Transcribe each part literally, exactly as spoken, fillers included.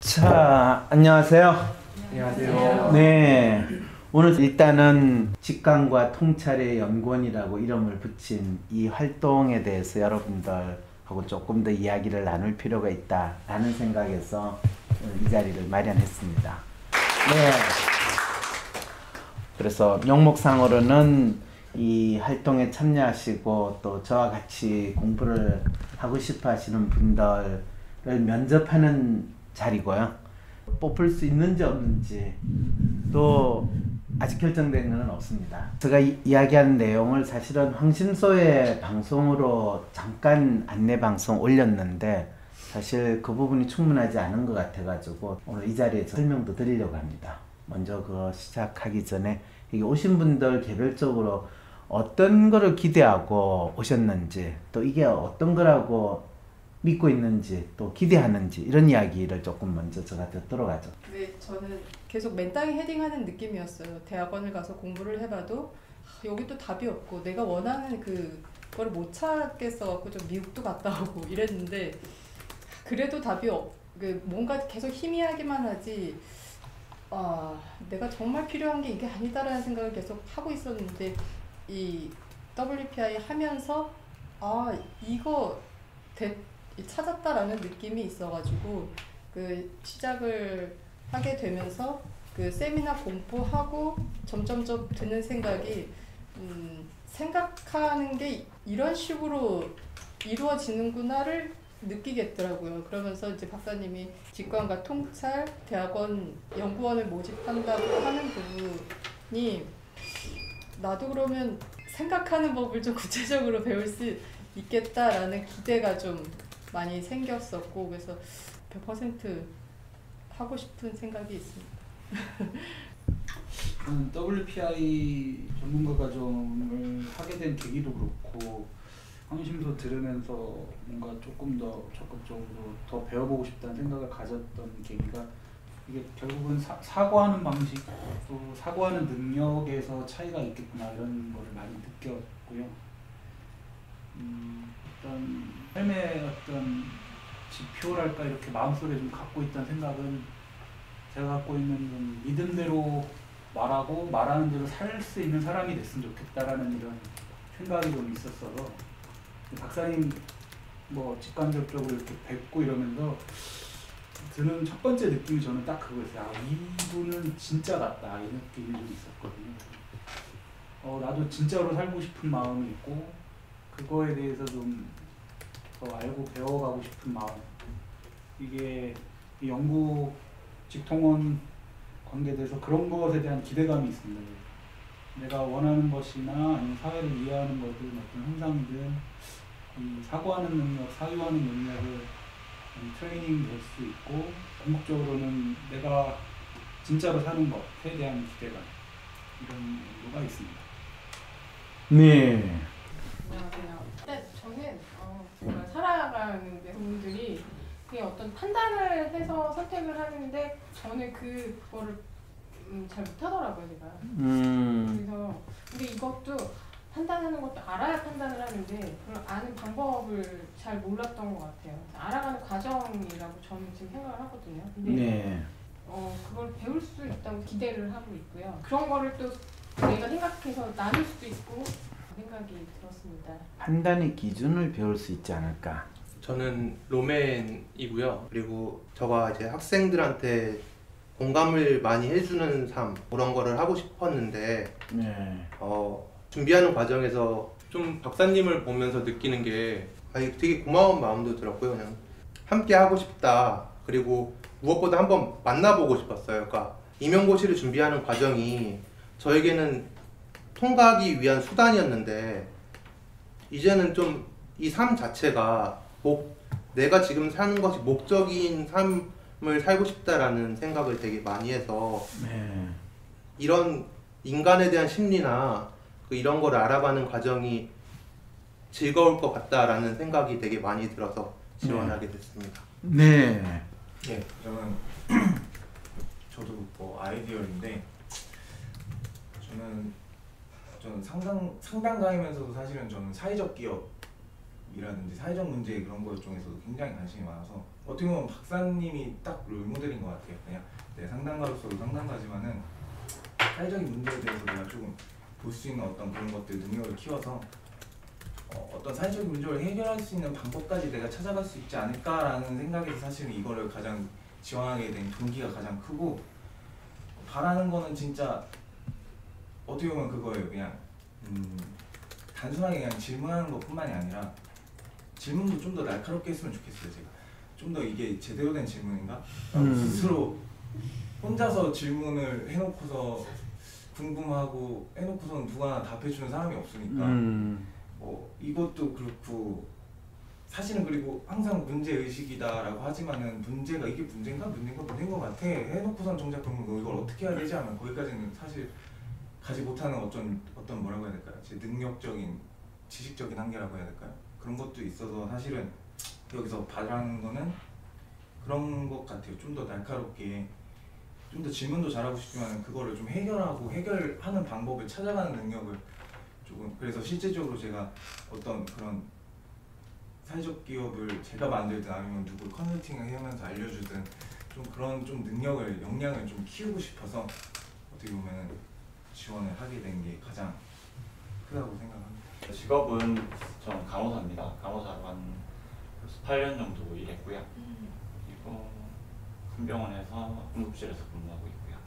자, 안녕하세요. 안녕하세요. 네, 오늘 일단은 직관과 통찰의 연구원이라고 이름을 붙인 이 활동에 대해서 여러분들하고 조금 더 이야기를 나눌 필요가 있다라는 생각에서 이 자리를 마련했습니다. 네. 그래서 명목상으로는 이 활동에 참여하시고 또 저와 같이 공부를 하고 싶어 하시는 분들을 면접하는 자리고요. 뽑을 수 있는지 없는지 또 아직 결정된 것은 없습니다. 제가 이, 이야기한 내용을 사실은 황심소의 방송으로 잠깐 안내 방송 올렸는데 사실 그 부분이 충분하지 않은 것 같아가지고 오늘 이 자리에서 설명도 드리려고 합니다. 먼저 그거 시작하기 전에 여기 오신 분들 개별적으로 어떤 거를 기대하고 오셨는지 또 이게 어떤 거라고 믿고 있는지 또 기대하는지 이런 이야기를 조금 먼저 제가 듣도록 하죠. 네, 저는 계속 맨땅에 헤딩하는 느낌이었어요. 대학원을 가서 공부를 해봐도 아, 여기도 답이 없고 내가 원하는 그걸 못 찾겠어갖고 좀 미국도 갔다 오고 이랬는데 그래도 답이 없, 그 뭔가 계속 희미하기만 하지 아, 내가 정말 필요한 게 이게 아니다라는 생각을 계속 하고 있었는데 이 더블유피아이 하면서 아 이거 대, 찾았다라는 느낌이 있어가지고 그 시작을 하게 되면서 그 세미나 공부하고 점점점 드는 생각이 음, 생각하는 게 이런 식으로 이루어지는구나를 느끼겠더라고요. 그러면서 이제 박사님이 직관과 통찰, 대학원 연구원을 모집한다고 하는 부분이 나도 그러면 생각하는 법을 좀 구체적으로 배울 수 있겠다라는 기대가 좀 많이 생겼었고 그래서 백 퍼센트 하고 싶은 생각이 있습니다. 저는 더블유피아이 전문가 과정을 하게 된 계기도 그렇고 황심소 들으면서 뭔가 조금 더 적극적으로 더 배워보고 싶다는 생각을 가졌던 계기가 이게 결국은 사, 사고하는 방식 또 사고하는 능력에서 차이가 있겠구나 이런 거를 많이 느꼈고요. 음, 일단 삶의 어떤 지표랄까 이렇게 마음속에 좀 갖고 있던 생각은 제가 갖고 있는 좀 믿음대로 말하고 말하는 대로 살 수 있는 사람이 됐으면 좋겠다라는 이런 생각이 좀 있었어서 박사님 뭐 직간접적으로 이렇게 뵙고 이러면서 드는 첫 번째 느낌이 저는 딱 그거였어요. 아, 이분은 진짜 같다 이 느낌이 좀 있었거든요. 어, 나도 진짜로 살고 싶은 마음이 있고 그거에 대해서 좀 더 알고 배워가고 싶은 마음 이게 이 연구 직통원 관계에 대해서 그런 것에 대한 기대감이 있습니다. 내가 원하는 것이나 아니면 사회를 이해하는 것들 어떤 현상들 이 사고하는 능력, 사유하는 능력을 트레이닝 될 수 있고 궁극적으로는 내가 진짜로 사는 것에 대한 기대감 이런 연구가 있습니다. 네. 안녕하세요. 근데 저는 어, 정말 살아가는 분들이 그게 어떤 판단을 해서 선택을 하는데 저는 그 그거를 음, 잘 못하더라고요, 제가. 음. 그래서 근데 이것도 판단하는 것도 알아야 판단을 하는데 그걸 아는 방법을 잘 몰랐던 것 같아요. 알아가는 과정이라고 저는 지금 생각을 하거든요. 근데 네. 어, 그걸 배울 수 있다고 기대를 하고 있고요. 그런 거를 또 내가 생각해서 나눌 수도 있고 생각이 들었습니다. 판단의 기준을 배울 수 있지 않을까? 저는 로맨이고요. 그리고 저가 이제 학생들한테 공감을 많이 해주는 삶 그런 거를 하고 싶었는데 네. 어, 준비하는 과정에서 좀 박사님을 보면서 느끼는 게 아니, 되게 고마운 마음도 들었고요. 그냥 함께 하고 싶다. 그리고 무엇보다 한번 만나보고 싶었어요. 그러니까 임용고시를 준비하는 과정이 저에게는 통과하기 위한 수단이었는데 이제는 좀 이 삶 자체가 목, 내가 지금 사는 것이 목적인 삶을 살고 싶다라는 생각을 되게 많이 해서 네. 이런 인간에 대한 심리나 그 이런 거를 알아가는 과정이 즐거울 것 같다라는 생각이 되게 많이 들어서 지원하게 됐습니다. 네. 네, 저는 저도 뭐 아이디어인데 저는 저는 상당 상담가이면서도 사실은 저는 사회적 기업이 이라든지 사회적 문제 그런 것 중에서도 굉장히 관심이 많아서 어떻게 보면 박사님이 딱 롤모델인 것 같아요. 그냥 내 상담가로서도 상담가지만은 사회적인 문제에 대해서 내가 조금 볼 수 있는 어떤 그런 것들 능력을 키워서 어, 어떤 사회적인 문제를 해결할 수 있는 방법까지 내가 찾아갈 수 있지 않을까라는 생각에서 사실은 이거를 가장 지원하게 된 동기가 가장 크고 바라는 거는 진짜 어떻게 보면 그거예요. 그냥 음, 단순하게 그냥 질문하는 것뿐만이 아니라 질문도 좀 더 날카롭게 했으면 좋겠어요. 제가 좀 더 이게 제대로 된 질문인가? 음. 스스로 혼자서 질문을 해놓고서 궁금하고 해놓고서는 누가 답해주는 사람이 없으니까 음. 뭐 이것도 그렇고 사실은 그리고 항상 문제의식이다라고 하지만은 문제가 이게 문제인가? 문제인가? 문제인 것 같아 해놓고선 정작 그러면 너 이걸 어떻게 해야 되지 하면 거기까지는 사실 가지 못하는 어떤 어떤 뭐라고 해야 될까요? 제 능력적인 지식적인 한계라고 해야 될까요? 그런 것도 있어서 사실은 여기서 바라는 거는 그런 것 같아요. 좀 더 날카롭게 좀 더 질문도 잘하고 싶지만 그거를 좀 해결하고 해결하는 방법을 찾아가는 능력을 조금 그래서 실제적으로 제가 어떤 그런 사회적 기업을 제가 만들든 아니면 누구 컨설팅을 하면서 알려주든 좀 그런 좀 능력을 역량을 좀 키우고 싶어서 어떻게 보면 지원을 하게 된 게 가장 크다고 생각합니다. 직업은 저는 간호사입니다. 간호사로 한 팔 년 정도 일했고요. 그리고 큰 병원에서 응급실에서 근무하고 있고요.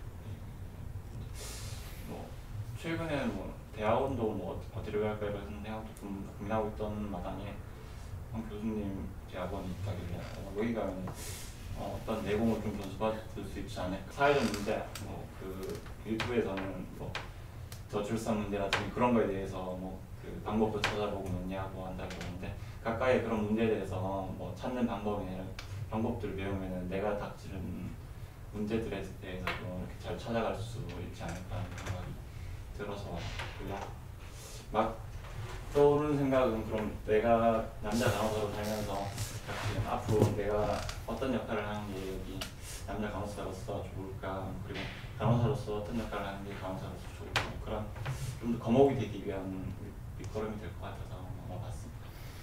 뭐 최근에 뭐 대학원도 뭐 어디를 갈까 이런 생각도 좀 고민하고 있던 마당에 한 교수님 대학원이 있다길래 어, 여기 가면 어, 어떤 내공을 좀 전수받을 수 있지 않을까. 사회적 문제, 뭐 그 일부에서는 뭐 저출산 문제라든지 그런 거에 대해서 뭐 그 방법도 찾아보고 논의하고 한다고 하는데 가까이 그런 문제에 대해서 뭐 찾는 방법이나 방법들을 배우면은 내가 닥치는 문제들에 대해서도 이렇게 잘 찾아갈 수 있지 않을까 하는 생각이 들어서 왔고요. 막 떠오르는 생각은 그럼 내가 남자 간호사로 살면서 같이 앞으로 내가 어떤 역할을 하는 게 여기 남자 간호사로서 좋을까, 그리고 간호사로서 어떤 역할을 하는 게 간호사로서 좋을까, 그런 좀 더 거목이 되기 위한 밑거름이 될 것 같아서 와봤습니다.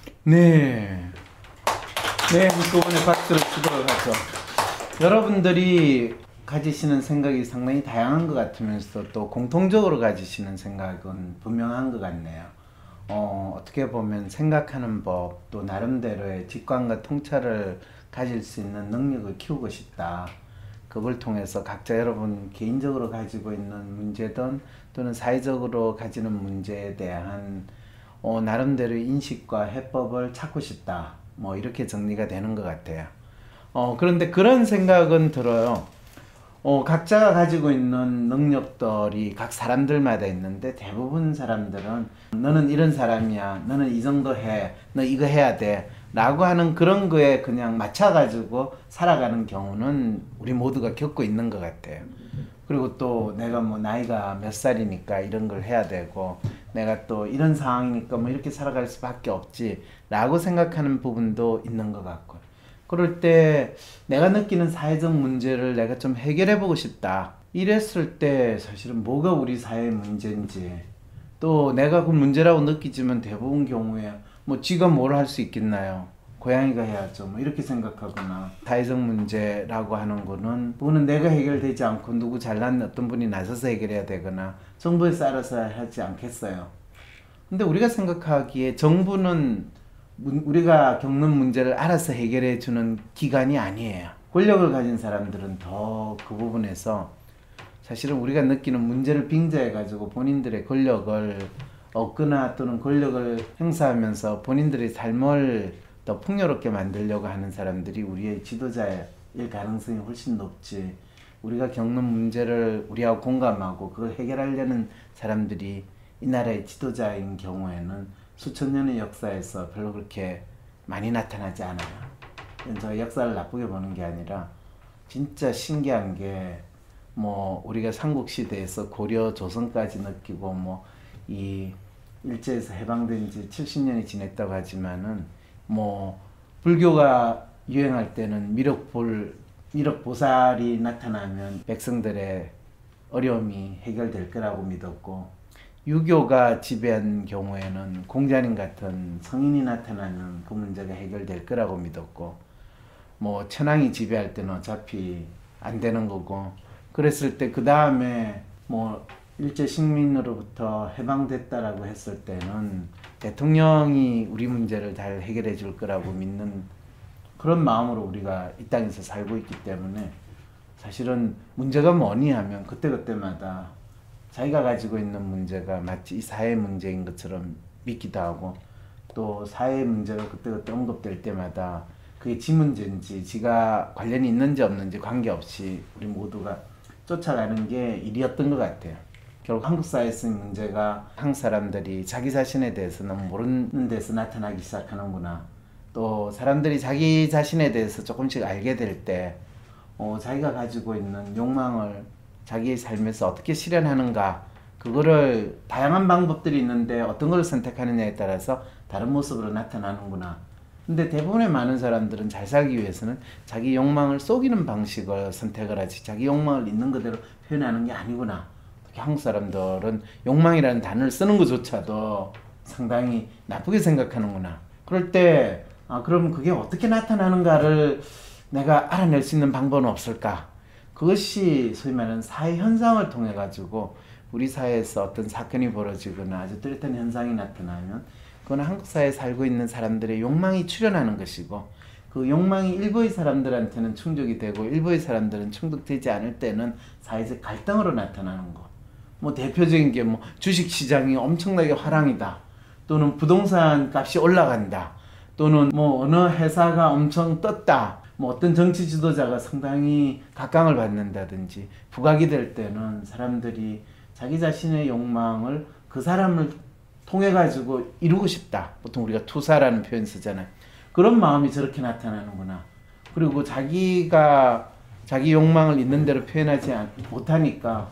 네. 네, 한꺼번에 박수를 치도록 하죠. 여러분들이 가지시는 생각이 상당히 다양한 것 같으면서 또 공통적으로 가지시는 생각은 분명한 것 같네요. 어, 어떻게 보면 생각하는 법, 또 나름대로의 직관과 통찰을 가질 수 있는 능력을 키우고 싶다. 그걸 통해서 각자 여러분 개인적으로 가지고 있는 문제든 또는 사회적으로 가지는 문제에 대한 어, 나름대로의 인식과 해법을 찾고 싶다. 뭐 이렇게 정리가 되는 것 같아요. 어, 그런데 그런 생각은 들어요. 어, 각자가 가지고 있는 능력들이 각 사람들마다 있는데 대부분 사람들은 너는 이런 사람이야, 너는 이 정도 해, 너 이거 해야 돼 라고 하는 그런 거에 그냥 맞춰가지고 살아가는 경우는 우리 모두가 겪고 있는 것 같아요. 그리고 또 내가 뭐 나이가 몇 살이니까 이런 걸 해야 되고 내가 또 이런 상황이니까 뭐 이렇게 살아갈 수밖에 없지 라고 생각하는 부분도 있는 것 같고, 그럴 때 내가 느끼는 사회적 문제를 내가 좀 해결해 보고 싶다 이랬을 때 사실은 뭐가 우리 사회의 문제인지, 또 내가 그 문제라고 느끼지만 대부분 경우에 뭐 지가 뭘 할 수 있겠나요? 고양이가 해야죠. 뭐 이렇게 생각하거나, 사회적 문제라고 하는 거는 그거는 내가 해결되지 않고 누구 잘난 어떤 분이 나서서 해결해야 되거나 정부에서 알아서 하지 않겠어요. 근데 우리가 생각하기에 정부는 우리가 겪는 문제를 알아서 해결해 주는 기관이 아니에요. 권력을 가진 사람들은 더 그 부분에서 사실은 우리가 느끼는 문제를 빙자해 가지고 본인들의 권력을 얻거나 또는 권력을 행사하면서 본인들의 삶을 더 풍요롭게 만들려고 하는 사람들이 우리의 지도자일 가능성이 훨씬 높지, 우리가 겪는 문제를 우리하고 공감하고 그걸 해결하려는 사람들이 이 나라의 지도자인 경우에는 수천 년의 역사에서 별로 그렇게 많이 나타나지 않아요. 저 역사를 나쁘게 보는 게 아니라 진짜 신기한 게 뭐 우리가 삼국시대에서 고려 조선까지 느끼고 뭐 이 일제에서 해방된 지 칠십 년이 지냈다고 하지만은 뭐 불교가 유행할 때는 미륵불, 미륵보살이 나타나면 백성들의 어려움이 해결될 거라고 믿었고, 유교가 지배한 경우에는 공자님 같은 성인이 나타나면 그 문제가 해결될 거라고 믿었고, 뭐 천황이 지배할 때는 어차피 안 되는 거고, 그랬을 때 그 다음에 뭐 일제 식민으로부터 해방됐다라고 했을 때는 대통령이 우리 문제를 잘 해결해 줄 거라고 믿는 그런 마음으로 우리가 이 땅에서 살고 있기 때문에, 사실은 문제가 뭐니 하면 그때그때마다 자기가 가지고 있는 문제가 마치 이 사회 문제인 것처럼 믿기도 하고, 또 사회 문제가 그때그때 언급될 때마다 그게 지 문제인지 지가 관련이 있는지 없는지 관계없이 우리 모두가 쫓아가는 게 일이었던 것 같아요. 결국 한국 사회에서 문제가 한국 사람들이 자기 자신에 대해서 너무 모르는 데서 나타나기 시작하는구나. 또 사람들이 자기 자신에 대해서 조금씩 알게 될 때 어, 자기가 가지고 있는 욕망을 자기의 삶에서 어떻게 실현하는가, 그거를 다양한 방법들이 있는데 어떤 걸 선택하느냐에 따라서 다른 모습으로 나타나는구나. 근데 대부분의 많은 사람들은 잘 살기 위해서는 자기 욕망을 속이는 방식을 선택을 하지 자기 욕망을 있는 그대로 표현하는 게 아니구나. 특히 한국 사람들은 욕망이라는 단어를 쓰는 것조차도 상당히 나쁘게 생각하는구나. 그럴 때 아, 그럼 그게 어떻게 나타나는가를 내가 알아낼 수 있는 방법은 없을까? 그것이 소위 말하는 사회 현상을 통해 가지고 우리 사회에서 어떤 사건이 벌어지거나 아주 뚜렷한 현상이 나타나면 그건 한국 사회에 살고 있는 사람들의 욕망이 출현하는 것이고, 그 욕망이 일부의 사람들한테는 충족이 되고 일부의 사람들은 충족되지 않을 때는 사회적 갈등으로 나타나는 것. 뭐 대표적인 게 뭐 주식 시장이 엄청나게 화랑이다, 또는 부동산 값이 올라간다, 또는 뭐 어느 회사가 엄청 떴다, 뭐 어떤 정치 지도자가 상당히 각광을 받는다든지, 부각이 될 때는 사람들이 자기 자신의 욕망을 그 사람을 통해 가지고 이루고 싶다. 보통 우리가 투사라는 표현 쓰잖아요. 그런 마음이 저렇게 나타나는구나. 그리고 자기가 자기 욕망을 있는 대로 표현하지 못하니까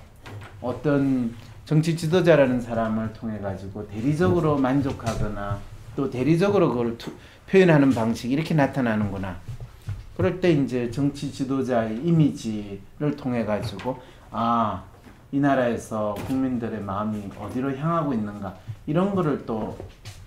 어떤 정치 지도자라는 사람을 통해 가지고 대리적으로 만족하거나 또 대리적으로 그걸 투, 표현하는 방식이 이렇게 나타나는구나. 그럴 때 이제 정치 지도자의 이미지를 통해 가지고 아, 이 나라에서 국민들의 마음이 어디로 향하고 있는가, 이런 거를 또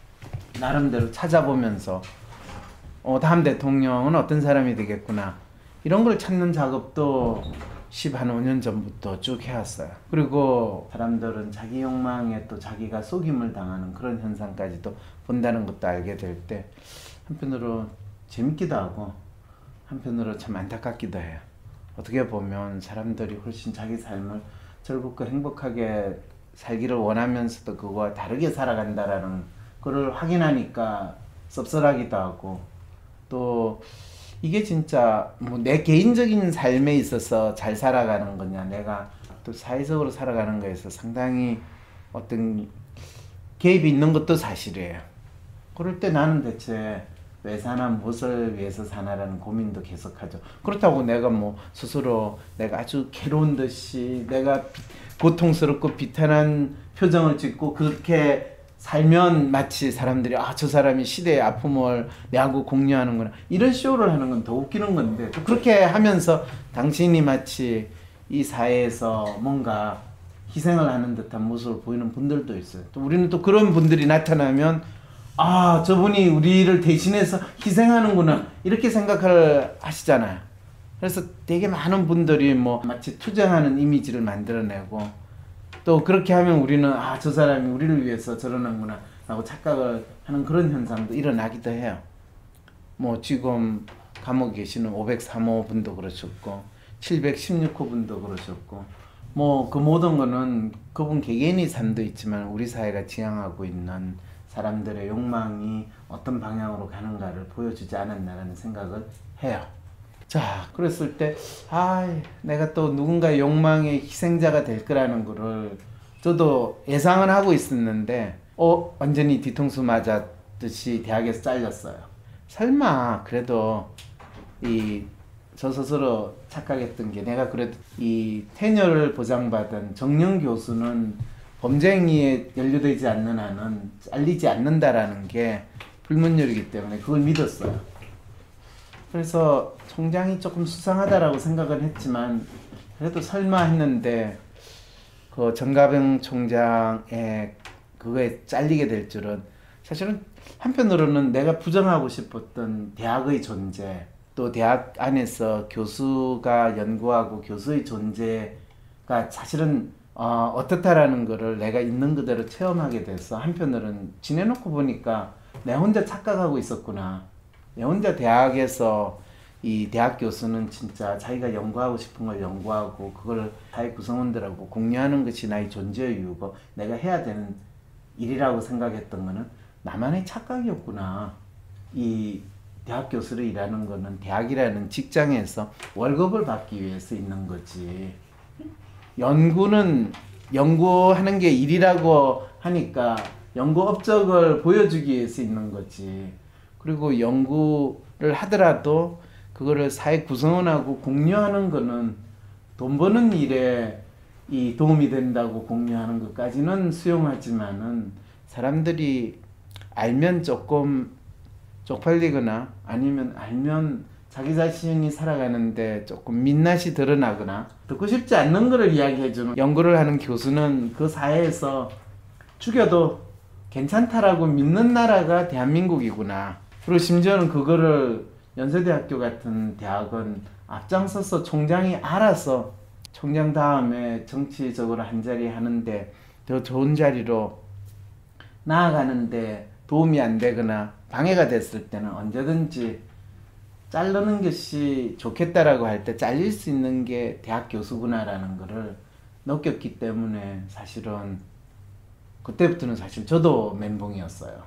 나름대로 찾아보면서 어, 다음 대통령은 어떤 사람이 되겠구나, 이런 걸 찾는 작업도 십한 오 년 전부터 쭉 해왔어요. 그리고 사람들은 자기 욕망에 또 자기가 속임을 당하는 그런 현상까지도 본다는 것도 알게 될 때 한편으로 재밌기도 하고 한편으로 참 안타깝기도 해요. 어떻게 보면 사람들이 훨씬 자기 삶을 즐겁고 행복하게 살기를 원하면서도 그거와 다르게 살아간다라는 거를 확인하니까 씁쓸하기도 하고, 또 이게 진짜 뭐 내 개인적인 삶에 있어서 잘 살아가는 거냐, 내가 또 사회적으로 살아가는 거에서 상당히 어떤 개입이 있는 것도 사실이에요. 그럴 때 나는 대체 왜 사나, 무엇을 위해서 사나라는 고민도 계속하죠. 그렇다고 내가 뭐 스스로 내가 아주 괴로운 듯이 내가 비, 고통스럽고 비탄한 표정을 짓고 그렇게 살면 마치 사람들이 아, 저 사람이 시대의 아픔을 내하고 공유하는구나, 이런 쇼를 하는 건 더 웃기는 건데, 또 그렇게 하면서 당신이 마치 이 사회에서 뭔가 희생을 하는 듯한 모습을 보이는 분들도 있어요. 또 우리는 또 그런 분들이 나타나면 아, 저분이 우리를 대신해서 희생하는구나, 이렇게 생각을 하시잖아요. 그래서 되게 많은 분들이 뭐 마치 투쟁하는 이미지를 만들어내고, 또 그렇게 하면 우리는 아, 저 사람이 우리를 위해서 저러는구나 라고 착각을 하는 그런 현상도 일어나기도 해요. 뭐 지금 감옥에 계시는 오백삼 호 분도 그러셨고 칠백십육 호 분도 그러셨고, 뭐 그 모든 거는 그분 개개인의 삶도 있지만 우리 사회가 지향하고 있는 사람들의 욕망이 어떤 방향으로 가는가를 보여주지 않았나라는 생각을 해요. 자, 그랬을 때 아, 내가 또 누군가의 욕망의 희생자가 될 거라는 거를 저도 예상은 하고 있었는데 어, 완전히 뒤통수 맞았듯이 대학에서 잘렸어요. 설마 그래도 이 저 스스로 착각했던 게, 내가 그래도 이 테너를 보장받은 정년 교수는 범죄 행위에 연루되지 않는 한은 잘리지 않는다라는 게 불문율이기 때문에 그걸 믿었어요. 그래서 총장이 조금 수상하다라고 생각을 했지만 그래도 설마 했는데, 그 정가병 총장의 그거에 잘리게 될 줄은 사실은 한편으로는 내가 부정하고 싶었던 대학의 존재, 또 대학 안에서 교수가 연구하고 교수의 존재가 사실은 어, 어떻다라는 거를 내가 있는 그대로 체험하게 돼서 한편으로는 지내놓고 보니까 내 혼자 착각하고 있었구나. 내 혼자 대학에서 이 대학 교수는 진짜 자기가 연구하고 싶은 걸 연구하고 그걸 사회 구성원들하고 공유하는 것이 나의 존재의 이유고 내가 해야 되는 일이라고 생각했던 거는 나만의 착각이었구나. 이 대학 교수로 일하는 거는 대학이라는 직장에서 월급을 받기 위해서 있는 거지. 연구는 연구하는 게 일이라고 하니까 연구 업적을 보여주기 위해서 있는 거지. 그리고 연구를 하더라도 그거를 사회 구성원하고 공유하는 거는 돈 버는 일에 이 도움이 된다고 공유하는 것까지는 수용하지만은 사람들이 알면 조금 쪽팔리거나 아니면 알면 자기 자신이 살아가는데 조금 민낯이 드러나거나 듣고 싶지 않는 거를 이야기해주는 연구를 하는 교수는 그 사회에서 죽여도 괜찮다라고 믿는 나라가 대한민국이구나. 그리고 심지어는 그거를 연세대학교 같은 대학은 앞장서서 총장이 알아서 총장 다음에 정치적으로 한 자리 하는데 더 좋은 자리로 나아가는데 도움이 안 되거나 방해가 됐을 때는 언제든지 자르는 것이 좋겠다라고 할 때 잘릴 수 있는 게 대학 교수구나라는 거를 느꼈기 때문에 사실은 그때부터는 사실 저도 멘붕이었어요.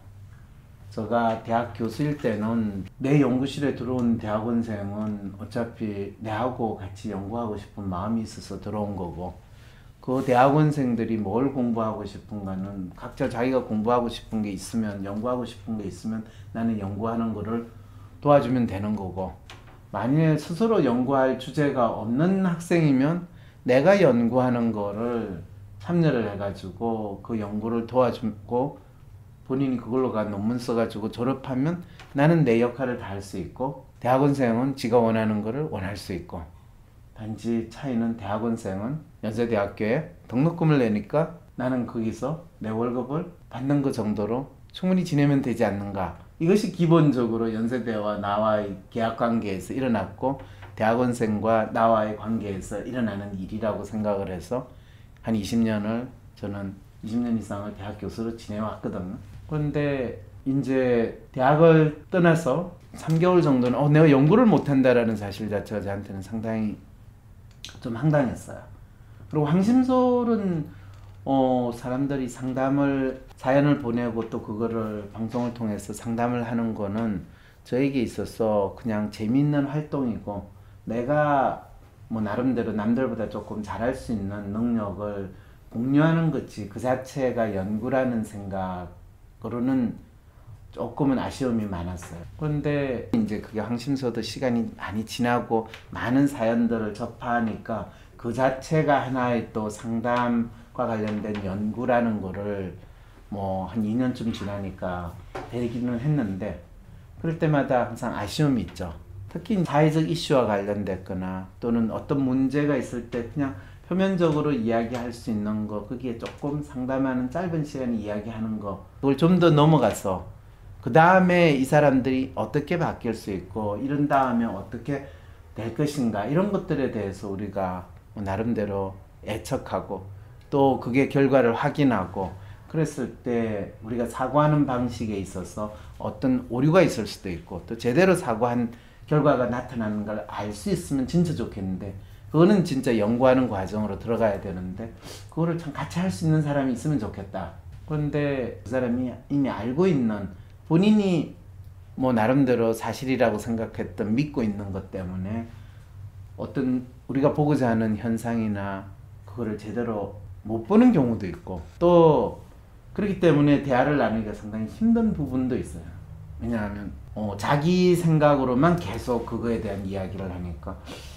제가 대학 교수일 때는 내 연구실에 들어온 대학원생은 어차피 내하고 같이 연구하고 싶은 마음이 있어서 들어온 거고 그 대학원생들이 뭘 공부하고 싶은가는 각자 자기가 공부하고 싶은 게 있으면 연구하고 싶은 게 있으면 나는 연구하는 거를 도와주면 되는 거고 만일 스스로 연구할 주제가 없는 학생이면 내가 연구하는 거를 참여를 해가지고 그 연구를 도와주고 본인이 그걸로 가 논문 써가지고 졸업하면 나는 내 역할을 다 할 수 있고 대학원생은 지가 원하는 거를 원할 수 있고 단지 차이는 대학원생은 연세대학교에 등록금을 내니까 나는 거기서 내 월급을 받는 것 정도로 충분히 지내면 되지 않는가. 이것이 기본적으로 연세대와 나와의 계약관계에서 일어났고 대학원생과 나와의 관계에서 일어나는 일이라고 생각을 해서 한 이십 년을 저는 이십 년 이상을 대학 교수로 지내왔거든요. 그런데 이제 대학을 떠나서 삼 개월 정도는 어, 내가 연구를 못한다라는 사실 자체가 저한테는 상당히 좀 황당했어요. 그리고 황심솔은 어, 사람들이 상담을 사연을 보내고 또 그거를 방송을 통해서 상담을 하는 거는 저에게 있어서 그냥 재미있는 활동이고 내가 뭐 나름대로 남들보다 조금 잘할 수 있는 능력을 공유하는 거지 그 자체가 연구라는 생각으로는 조금은 아쉬움이 많았어요. 그런데 이제 그게 황심소도 시간이 많이 지나고 많은 사연들을 접하니까 그 자체가 하나의 또 상담과 관련된 연구라는 거를 뭐 한 이 년쯤 지나니까 되기는 했는데 그럴 때마다 항상 아쉬움이 있죠. 특히 사회적 이슈와 관련됐거나 또는 어떤 문제가 있을 때 그냥 표면적으로 이야기할 수 있는 거 거기에 조금 상담하는 짧은 시간에 이야기하는 거 그걸 좀 더 넘어가서 그 다음에 이 사람들이 어떻게 바뀔 수 있고 이런 다음에 어떻게 될 것인가 이런 것들에 대해서 우리가 나름대로 애척하고 또 그게 결과를 확인하고 그랬을 때 우리가 사고하는 방식에 있어서 어떤 오류가 있을 수도 있고 또 제대로 사고한 결과가 나타나는 걸 알 수 있으면 진짜 좋겠는데 그거는 진짜 연구하는 과정으로 들어가야 되는데 그거를 참 같이 할 수 있는 사람이 있으면 좋겠다. 그런데 그 사람이 이미 알고 있는 본인이 뭐 나름대로 사실이라고 생각했던 믿고 있는 것 때문에 어떤 우리가 보고자 하는 현상이나 그거를 제대로 못 보는 경우도 있고 또 그렇기 때문에 대화를 나누기가 상당히 힘든 부분도 있어요. 왜냐하면 어, 자기 생각으로만 계속 그거에 대한 이야기를 하니까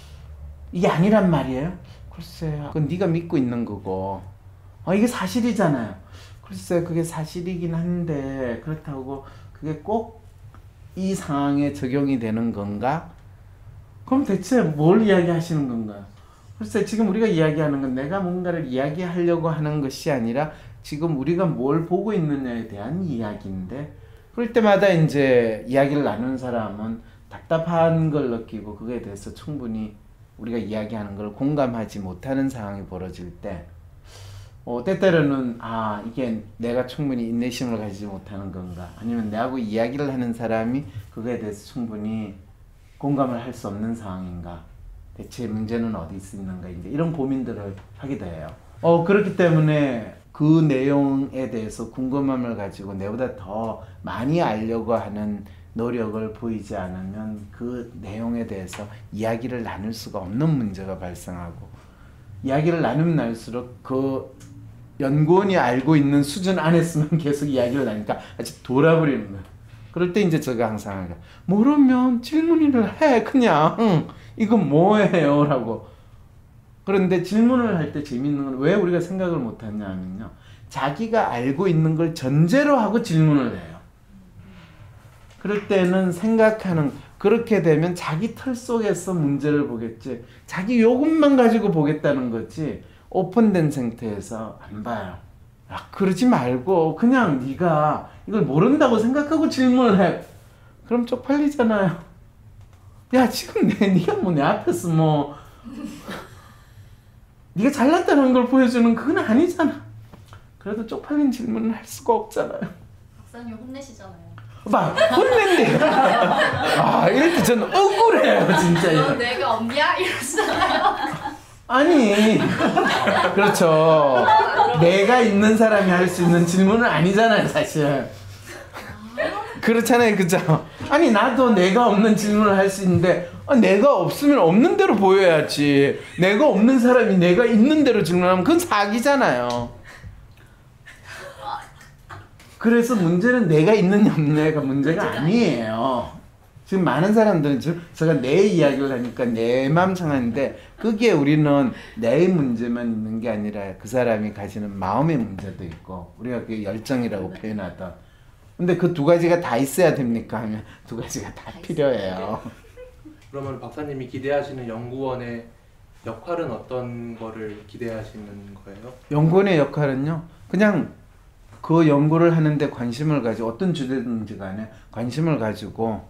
이게 아니란 말이에요? 글쎄 그건 네가 믿고 있는 거고 어, 이게 사실이잖아요. 글쎄 그게 사실이긴 한데 그렇다고 그게 꼭 이 상황에 적용이 되는 건가? 그럼 대체 뭘 이야기하시는 건가요? 글쎄 지금 우리가 이야기하는 건 내가 뭔가를 이야기하려고 하는 것이 아니라 지금 우리가 뭘 보고 있느냐에 대한 이야기인데 그럴 때마다 이제 이야기를 나누는 사람은 답답한 걸 느끼고 그거에 대해서 충분히 우리가 이야기하는 걸 공감하지 못하는 상황이 벌어질 때 어, 때때로는 아 이게 내가 충분히 인내심을 가지지 못하는 건가 아니면 내하고 이야기를 하는 사람이 그거에 대해서 충분히 공감을 할 수 없는 상황인가 대체 문제는 어디 있는가 이제 이런 고민들을 하게 돼요. 어 그렇기 때문에 그 내용에 대해서 궁금함을 가지고 내보다 더 많이 알려고 하는 노력을 보이지 않으면 그 내용에 대해서 이야기를 나눌 수가 없는 문제가 발생하고 이야기를 나누면 나눌수록 그 연구원이 알고 있는 수준 안에서만 계속 이야기를 나니까 아주 돌아버리는 거야. 그럴 때 이제 제가 항상 하니까 모르면 질문을 해 그냥 응, 이거 뭐예요? 라고. 그런데 질문을 할 때 재밌는 건 왜 우리가 생각을 못하냐 하면요 자기가 알고 있는 걸 전제로 하고 질문을 해요. 그럴 때는 생각하는 그렇게 되면 자기 틀 속에서 문제를 보겠지 자기 요것만 가지고 보겠다는 거지 오픈된 상태에서 안 봐요. 아, 그러지 말고 그냥 네가 이걸 모른다고 생각하고 질문을 해. 그럼 쪽팔리잖아요. 야 지금 내 네가 뭐 내 앞에서 뭐 네가 잘났다는 걸 보여주는 그건 아니잖아. 그래도 쪽팔린 질문을 할 수가 없잖아요. 박사님 혼내시잖아요. 봐 혼낸대. 아 이럴 때 저는 억울해요 진짜. 너 내가 없냐? 이러시잖아요. 아니 그렇죠. 내가 있는 사람이 할 수 있는 질문은 아니잖아요 사실. 그렇잖아요 그죠? 아니 나도 내가 없는 질문을 할 수 있는데 아, 내가 없으면 없는 대로 보여야지. 내가 없는 사람이 내가 있는 대로 질문하면 그건 사기잖아요. 그래서 문제는 내가 있느냐 없느냐가 문제가 아니에요. 지금 많은 사람들은 지금 제가 내 이야기를 하니까 내 마음 상하는데 그게 우리는 내 문제만 있는 게 아니라 그 사람이 가지는 마음의 문제도 있고 우리가 그게 열정이라고 표현하던 근데 그 두 가지가 다 있어야 됩니까 하면 두 가지가 다 필요해요. 그러면 박사님이 기대하시는 연구원의 역할은 어떤 거를 기대하시는 거예요? 연구원의 역할은요 그냥 그 연구를 하는데 관심을 가지고 어떤 주제든지 간에 관심을 가지고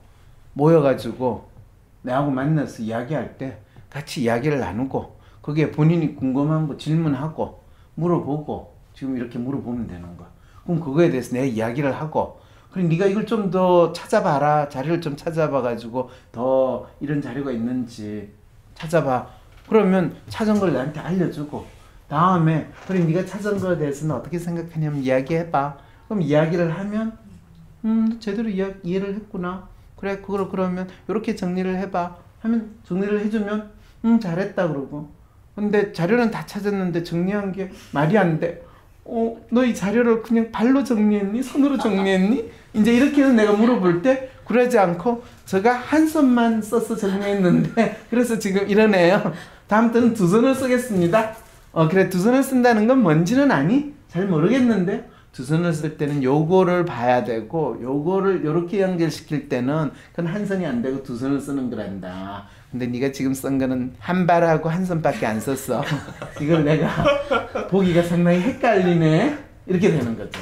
모여가지고 내하고 만나서 이야기할 때 같이 이야기를 나누고 거기에 본인이 궁금한 거 질문하고 물어보고 지금 이렇게 물어보면 되는 거야. 그럼 그거에 대해서 내 이야기를 하고 그럼 네가 이걸 좀 더 찾아봐라. 자료를 좀 찾아봐가지고 더 이런 자료가 있는지 찾아봐. 그러면 찾은 걸 나한테 알려주고 다음에 그래 네가 찾은 거에 대해서는 어떻게 생각하냐면 이야기해봐. 그럼 이야기를 하면 음 제대로 이해, 이해를 했구나. 그래 그걸 그러면 이렇게 정리를 해봐 하면 정리를 해주면 음 잘했다 그러고 근데 자료는 다 찾았는데 정리한 게 말이 안 돼. 어, 너 이 자료를 그냥 발로 정리했니? 손으로 정리했니? 이제 이렇게 해서 내가 물어볼 때 그러지 않고 제가 한 손만 써서 정리했는데 그래서 지금 이러네요. 다음부터는 두 손을 쓰겠습니다. 어 그래 두 손을 쓴다는 건 뭔지는 아니? 잘 모르겠는데 두 손을 쓸 때는 요거를 봐야 되고 요거를 요렇게 연결시킬 때는 그건 한 손이 안 되고 두 손을 쓰는 거란다. 근데 네가 지금 쓴 거는 한 발하고 한 손밖에 안 썼어. 이걸 내가 보기가 상당히 헷갈리네. 이렇게 되는 거죠.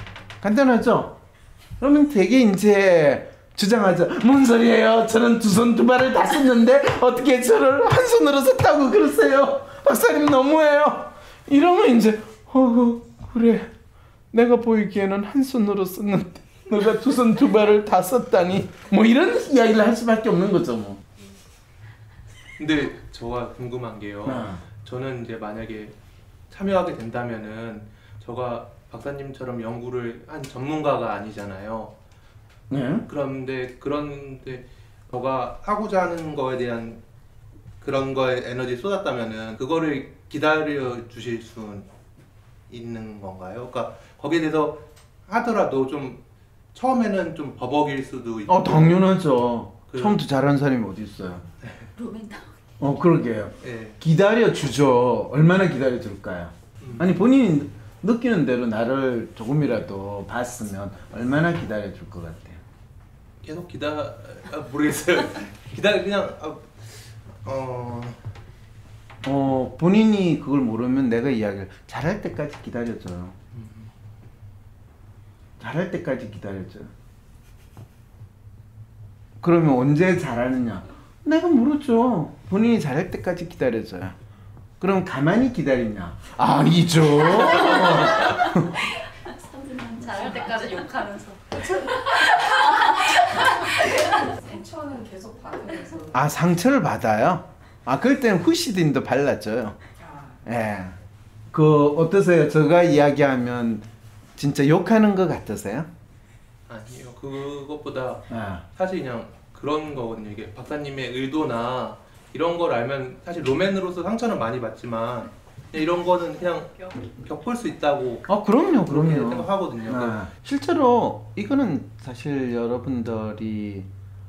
간단하죠? 그러면 되게 이제 주장하죠. 뭔 소리예요? 저는 두 손 두 발을 다 썼는데 어떻게 저를 한 손으로 썼다고 그러세요? 박사님 너무해요. 이러면 이제 어 그래. 내가 보이기에는 한 손으로 썼는데 너가 두 손 두 발을 다 썼다니 뭐 이런 이야기를 할 수밖에 없는 거죠 뭐. 근데 저가 궁금한 게요. 아. 저는 이제 만약에 참여하게 된다면은 저가 박사님처럼 연구를 한 전문가가 아니잖아요. 네. 그런데 그런데 저가 하고자 하는 거에 대한 그런 거에 에너지 쏟았다면은 그거를 기다려 주실 수 있는 건가요? 그러니까 거기에 대해서 하더라도 좀 처음에는 좀 버벅일 수도 있고. 어 당연하죠. 그, 처음부터 잘하는 사람이 어디 있어요? 로맨다. 어 그러게요. 네. 기다려 주죠. 얼마나 기다려 줄까요? 음. 아니 본인이 느끼는 대로 나를 조금이라도 봤으면 얼마나 기다려 줄 것 같아요? 계속 기다 아, 모르겠어요. 기다 그냥 아, 어 어, 본인이 그걸 모르면 내가 이야기를 잘할 때까지 기다려줘요. 잘할 때까지 기다려줘요. 그러면 언제 잘하느냐? 내가 모르죠. 본인이 잘할 때까지 기다려줘요. 그럼 가만히 기다리냐? 아니죠. 잘할 때까지 욕하면서. 상처는 계속 받으면서. 아, 상처를 받아요? 아, 그럴 때는 후시딘도 발라줘요. 예. 네. 그 어떠세요? 제가 이야기하면 진짜 욕하는 것 같으세요? 아니요. 그것보다 아. 사실 그냥 그런 거거든요. 이게 박사님의 의도나 이런 걸 알면 사실 로맨으로서 상처는 많이 받지만 그냥 이런 거는 그냥 겪을 수 있다고. 아, 그럼요, 그럼요. 생각하거든요. 아, 실제로 이거는 사실 여러분들이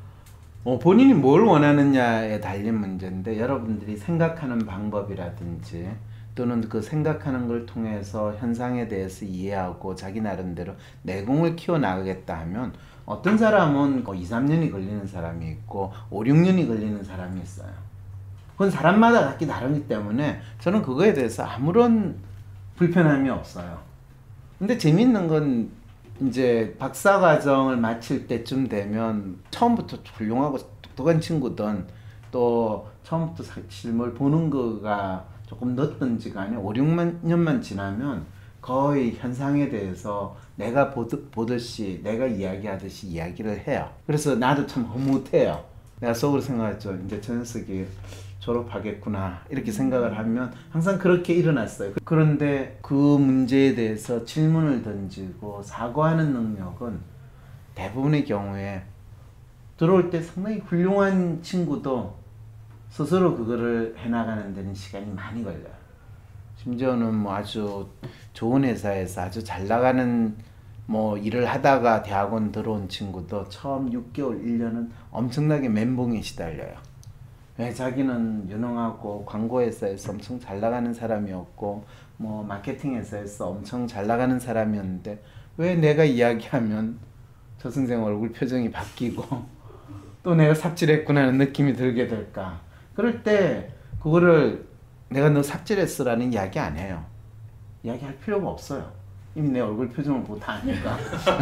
어, 본인이 뭘 원하느냐에 달린 문제인데 여러분들이 생각하는 방법이라든지 또는 그 생각하는 걸 통해서 현상에 대해서 이해하고 자기 나름대로 내공을 키워나가겠다 하면 어떤 사람은 이, 삼 년이 걸리는 사람이 있고 오, 육 년이 걸리는 사람이 있어요. 그건 사람마다 각기 다르기 때문에 저는 그거에 대해서 아무런 불편함이 없어요. 근데 재밌는 건 이제 박사과정을 마칠 때쯤 되면 처음부터 훌륭하고 똑똑한 친구든 또 처음부터 실물 보는 거가 조금 늦든지 간에 오, 육 년만 지나면 거의 현상에 대해서 내가 보듯, 보듯이 내가 이야기하듯이 이야기를 해요. 그래서 나도 참 흐뭇해요. 내가 속으로 생각했죠. 이제 저 녀석이 졸업하겠구나 이렇게 생각을 하면 항상 그렇게 일어났어요. 그런데 그 문제에 대해서 질문을 던지고 사고하는 능력은 대부분의 경우에 들어올 때 상당히 훌륭한 친구도 스스로 그거를 해나가는 데는 시간이 많이 걸려요. 심지어는 뭐 아주 좋은 회사에서 아주 잘 나가는 뭐 일을 하다가 대학원 들어온 친구도 처음 육 개월, 일 년은 엄청나게 멘붕에 시달려요. 왜 자기는 유능하고 광고회사에서 엄청 잘 나가는 사람이었고 뭐 마케팅 회사에서 엄청 잘 나가는 사람이었는데 왜 내가 이야기하면 저 선생 얼굴 표정이 바뀌고 또 내가 삽질했구나 하는 느낌이 들게 될까? 그럴 때 그거를 내가 너 삽질했어라는 이야기 안 해요. 이야기할 필요가 없어요. 이미 내 얼굴 표정을 보고 다 아니까.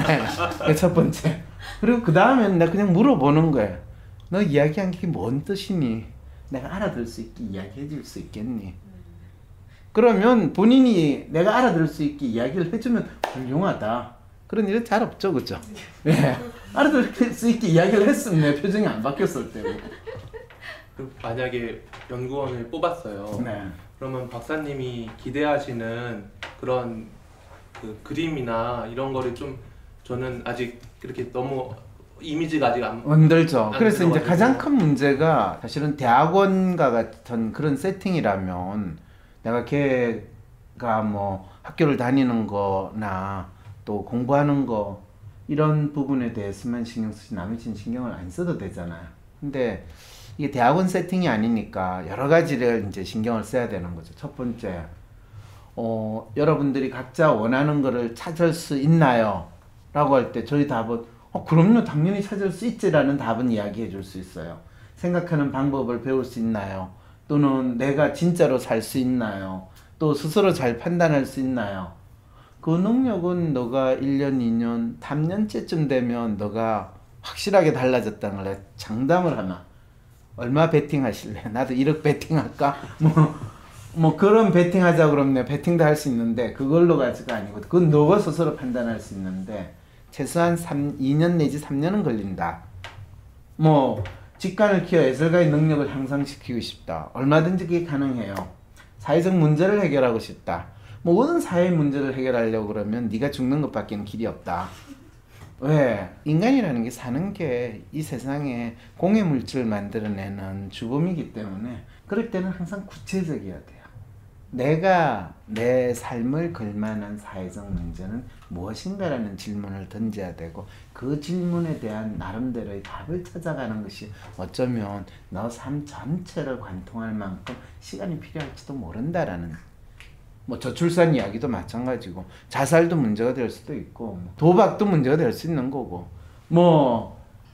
네, 첫 번째. 그리고 그 다음에는 내가 그냥 물어보는 거예요. 너 이야기한 게 뭔 뜻이니? 내가 알아들을 수 있게 이야기해 줄 수 있겠니? 그러면 본인이 내가 알아들을 수 있게 이야기를 해주면 훌륭하다. 그런 일은 잘 없죠, 그죠? 네. 알아들을 수 있게 이야기를 했으면 내 표정이 안 바뀌었을 테고. 만약에 연구원을 뽑았어요. 네. 그러면 박사님이 기대하시는 그런 그 그림이나 이런 거를 좀 저는 아직 그렇게 너무 이미지가 아직 안 흔들죠. 안 그래서 이제 들어가지고. 가장 큰 문제가 사실은 대학원과 같은 그런 세팅이라면 내가 걔가 뭐 학교를 다니는 거나 또 공부하는 거 이런 부분에 대해서만 신경 쓰지 나머지는 신경을 안 써도 되잖아요. 근데 이게 대학원 세팅이 아니니까 여러 가지를 이제 신경을 써야 되는 거죠. 첫 번째, 어, 여러분들이 각자 원하는 거를 찾을 수 있나요? 라고 할 때 저희 답은 어, 그럼요, 당연히 찾을 수 있지라는 답은 이야기해 줄 수 있어요. 생각하는 방법을 배울 수 있나요? 또는 내가 진짜로 살 수 있나요? 또 스스로 잘 판단할 수 있나요? 그 능력은 너가 일 년, 이 년, 삼 년째쯤 되면 너가 확실하게 달라졌다는 걸 장담을 하나. 얼마 베팅 하실래? 나도 일억 베팅 할까? 뭐, 뭐 그런 베팅 하자 그러면 내가 베팅도 할 수 있는데 그걸로 가지가 아니고 그건 너가 스스로 판단할 수 있는데 최소한 삼, 이 년 내지 삼 년은 걸린다. 뭐 직관을 키워 예술가의 능력을 향상시키고 싶다. 얼마든지 그게 가능해요. 사회적 문제를 해결하고 싶다. 모든 사회 문제를 해결하려고 그러면 네가 죽는 것밖에는 길이 없다. 왜? 인간이라는 게 사는 게 이 세상에 공해 물질을 만들어내는 주범이기 때문에 그럴 때는 항상 구체적이어야 돼요. 내가 내 삶을 걸만한 사회적 문제는 무엇인가라는 질문을 던져야 되고 그 질문에 대한 나름대로의 답을 찾아가는 것이 어쩌면 너 삶 전체를 관통할 만큼 시간이 필요할지도 모른다라는 뭐 저출산 이야기도 마찬가지고 자살도 문제가 될 수도 있고 뭐 도박도 문제가 될 수 있는 거고 뭐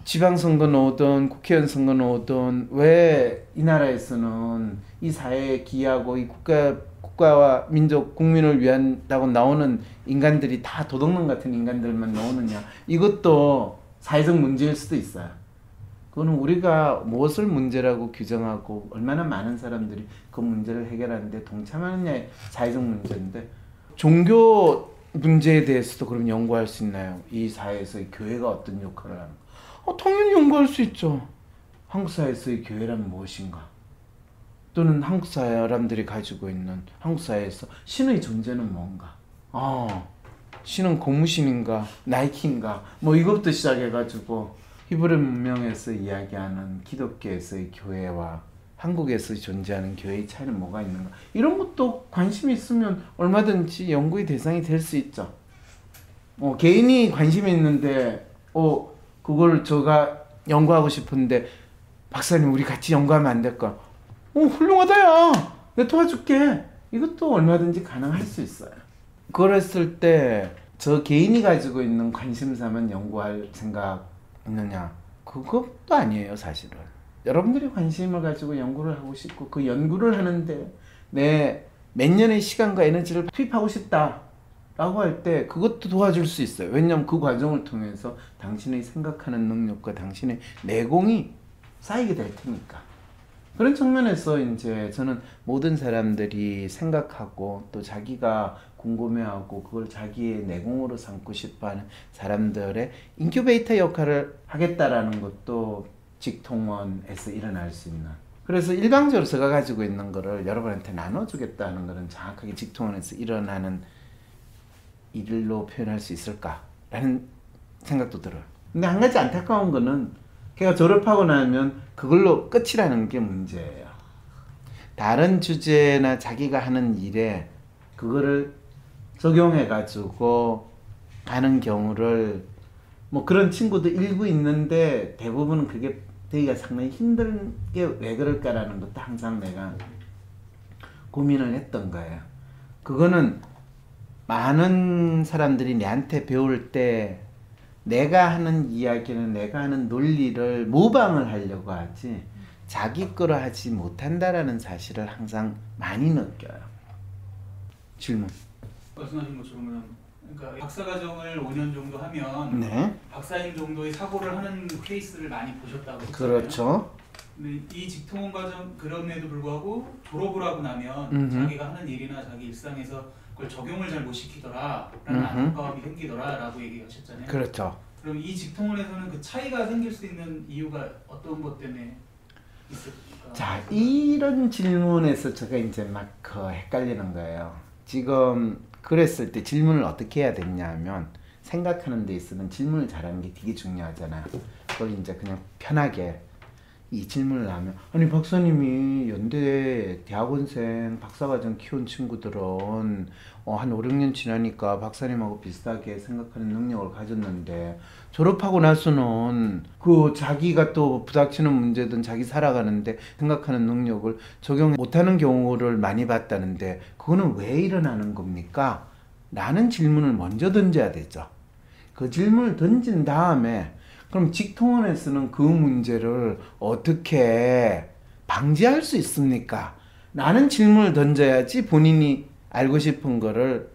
지방선거는 오든 국회의원 선거는 오든 왜 이 나라에서는 이 사회에 기여하고 이 국가, 국가와 민족, 국민을 위한다고 나오는 인간들이 다 도둑놈 같은 인간들만 나오느냐. 이것도 사회적 문제일 수도 있어요. 그거는 우리가 무엇을 문제라고 규정하고 얼마나 많은 사람들이 그 문제를 해결하는데 동참하느냐의 사회적 문제인데, 종교 문제에 대해서도 그럼 연구할 수 있나요? 이 사회에서의 교회가 어떤 역할을 하는 가 어, 당연히 연구할 수 있죠. 한국 사회에서의 교회란 무엇인가? 또는 한국 사람들이 가지고 있는 한국 사회에서 신의 존재는 뭔가? 아, 신은 고무신인가? 나이키인가? 뭐 이것부터 시작해가지고 히브리 문명에서 이야기하는 기독교에서의 교회와 한국에서 존재하는 교회의 차이는 뭐가 있는가? 이런 것도 관심이 있으면 얼마든지 연구의 대상이 될 수 있죠. 어, 개인이 관심이 있는데 어, 그걸 제가 연구하고 싶은데 박사님 우리 같이 연구하면 안 될까? 어, 훌륭하다 야. 내가 도와줄게. 이것도 얼마든지 가능할 수 있어요. 그랬을 때 저 개인이 가지고 있는 관심사만 연구할 생각 있느냐? 그것도 아니에요, 사실은. 여러분들이 관심을 가지고 연구를 하고 싶고 그 연구를 하는데 내 몇 년의 시간과 에너지를 투입하고 싶다 라고 할 때 그것도 도와줄 수 있어요. 왜냐하면 그 과정을 통해서 당신의 생각하는 능력과 당신의 내공이 쌓이게 될 테니까. 그런 측면에서 이제 저는 모든 사람들이 생각하고 또 자기가 궁금해하고 그걸 자기의 내공으로 삼고 싶어하는 사람들의 인큐베이터 역할을 하겠다라는 것도 직통원에서 일어날 수 있는. 그래서 일방적으로 제가 가지고 있는 거를 여러분한테 나눠주겠다는 것은 정확하게 직통원에서 일어나는 일로 표현할 수 있을까라는 생각도 들어요. 근데 한 가지 안타까운 거는 걔가 졸업하고 나면 그걸로 끝이라는 게 문제예요. 다른 주제나 자기가 하는 일에 그거를 적용해가지고 가는 경우를 뭐 그런 친구도 일부 있는데 대부분은 그게 되기가 상당히 힘든 게 왜 그럴까라는 것도 항상 내가 고민을 했던 거예요. 그거는 많은 사람들이 내한테 배울 때 내가 하는 이야기는 내가 하는 논리를 모방을 하려고 하지 자기 거로 하지 못한다라는 사실을 항상 많이 느껴요. 질문. 말씀하신 것처럼 그러니까 박사과정을 오 년 정도 하면 네. 박사님 정도의 사고를 하는 케이스를 많이 보셨다고 했잖아요. 그렇죠. 근데 이 직통원 과정 그럼에도 불구하고 졸업을 하고 나면 음흠. 자기가 하는 일이나 자기 일상에서 그걸 적용을 잘 못 시키더라 라는 음흠. 안타까움이 생기더라 라고 얘기하셨잖아요. 그렇죠. 그럼 이 직통원에서는 그 차이가 생길 수 있는 이유가 어떤 것 때문에 있을까? 자, 이런 질문에서 제가 이제 막 그 헷갈리는 거예요. 지금 그랬을 때 질문을 어떻게 해야 되냐 하면 생각하는 데 있어서는 질문을 잘하는 게 되게 중요하잖아요. 그걸 이제 그냥 편하게 이 질문을 하면 아니 박사님이 연대 대학원생 박사과정 키운 친구들은 어, 한 오, 육 년 지나니까 박사님하고 비슷하게 생각하는 능력을 가졌는데 졸업하고 나서는 그 자기가 또 부닥치는 문제든 자기 살아가는데 생각하는 능력을 적용 못하는 경우를 많이 봤다는데 그거는 왜 일어나는 겁니까? 라는 질문을 먼저 던져야 되죠. 그 질문을 던진 다음에 그럼 직통원에서는 그 문제를 어떻게 방지할 수 있습니까? 라는 질문을 던져야지 본인이 알고 싶은 거를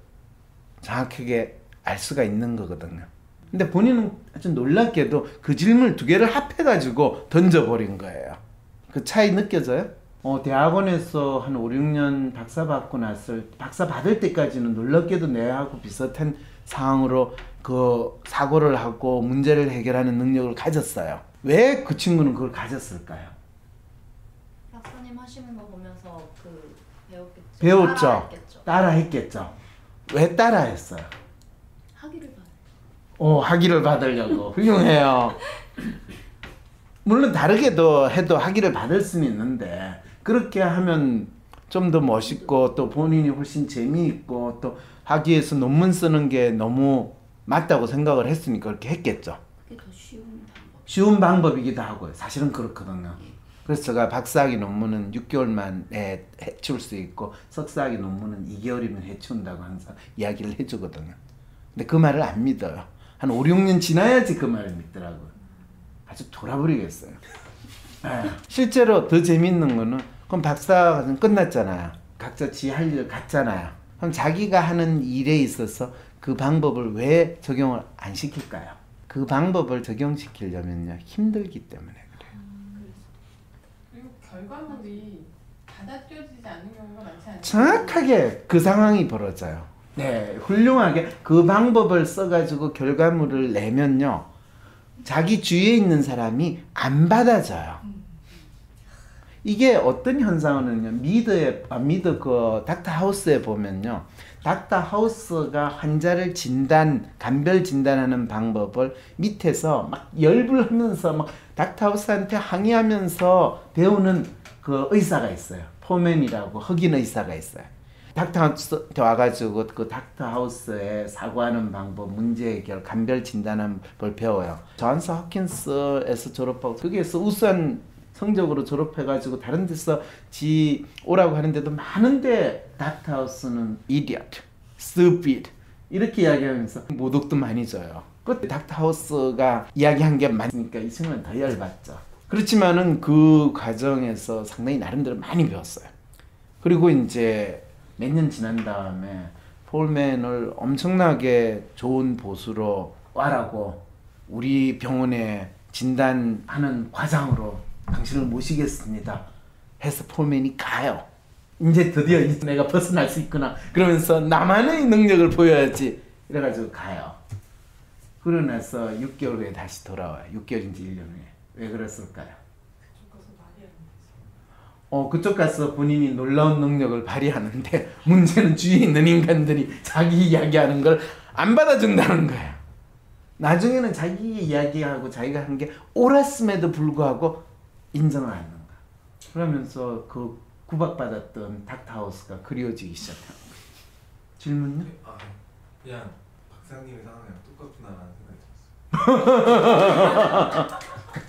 정확하게 알 수가 있는 거거든요. 근데 본인은 아주 놀랍게도 그 질문을 두 개를 합해가지고 던져버린 거예요. 그 차이 느껴져요? 어, 대학원에서 한 오, 육 년 박사 받고 났을 박사 받을 때까지는 놀랍게도 내하고 비슷한 상황으로 그 사고를 하고 문제를 해결하는 능력을 가졌어요. 왜 그 친구는 그걸 가졌을까요? 박사님 하시는 거 보면서 그 배웠겠죠. 배웠죠. 따라했겠죠. 따라했겠죠. 왜 따라했어요? 학위를 받아. 어, 학위를 받으려고. 훌륭해요. 물론 다르게도 해도 학위를 받을 수는 있는데 그렇게 하면 좀 더 멋있고 또 본인이 훨씬 재미있고 또 학위에서 논문 쓰는 게 너무 맞다고 생각을 했으니까 그렇게 했겠죠. 그게 더 쉬운 방법. 쉬운 방법이기도 하고요. 사실은 그렇거든요. 그래서 제가 박사학위 논문은 육 개월 만에 해치울 수 있고 석사학위 논문은 이 개월이면 해치운다고 항상 이야기를 해주거든요. 근데 그 말을 안 믿어요. 한 오, 육 년 지나야지 그 말을 믿더라고요. 아주 돌아버리겠어요. 예. 실제로 더 재밌는 거는 그럼 박사과정 끝났잖아요. 각자 지 할 일 갔잖아요. 그럼 자기가 하는 일에 있어서 그 방법을 왜 적용을 안 시킬까요? 그 방법을 적용시키려면요 힘들기 때문에 그래요. 그리고 결과물이 받아들여지지 않는 경우가 많지 않아요? 정확하게 그 상황이 벌어져요. 네, 훌륭하게 그 방법을 써가지고 결과물을 내면요 자기 주위에 있는 사람이 안 받아줘요. 이게 어떤 현상은요 미드에 아, 미드 그 닥터 하우스에 보면요 닥터 하우스가 환자를 진단 간별 진단하는 방법을 밑에서 막 열불하면서 막 닥터 하우스한테 항의하면서 배우는 그 의사가 있어요. 포맨이라고 흑인 의사가 있어요. 닥터 하우스한테 와가지고 그 닥터 하우스에 사고하는 방법, 문제 해결, 간별 진단하는 걸 배워요. 존스 홉킨스에서 졸업하고 거기에서 우수한 성적으로 졸업해가지고 다른 데서 지 오라고 하는데도 많은데 닥터 하우스는 idiot, stupid 이렇게 이야기하면서 모독도 많이 줘요. 그때 닥터 하우스가 이야기한 게 많으니까 이 친구는 더 열받죠. 그렇지만은 그 과정에서 상당히 나름대로 많이 배웠어요. 그리고 이제 몇 년 지난 다음에 폴맨을 엄청나게 좋은 보수로 와라고 우리 병원에 진단하는 과장으로 당신을 모시겠습니다 해서 폴맨이 가요. 이제 드디어 내가 벗어날 수 있구나 그러면서 나만의 능력을 보여야지 이래가지고 가요. 그러고 나서 육 개월 후에 다시 돌아와요. 육 개월인지 일 년 후에. 왜 그랬을까요? 어, 그쪽 가서 본인이 놀라운 능력을 발휘하는데 문제는 주위에 있는 인간들이 자기 이야기하는 걸 안 받아준다는 거예요. 나중에는 자기 이야기하고 자기가 한 게 옳았음에도 불구하고 인정을 안 하는 거야. 그러면서 그 구박받았던 닥터 하우스가 그리워지기 시작한 거예요. 질문요? 아, 그냥 박사님의 상황이랑 똑같구나라는 생각이 들었어요.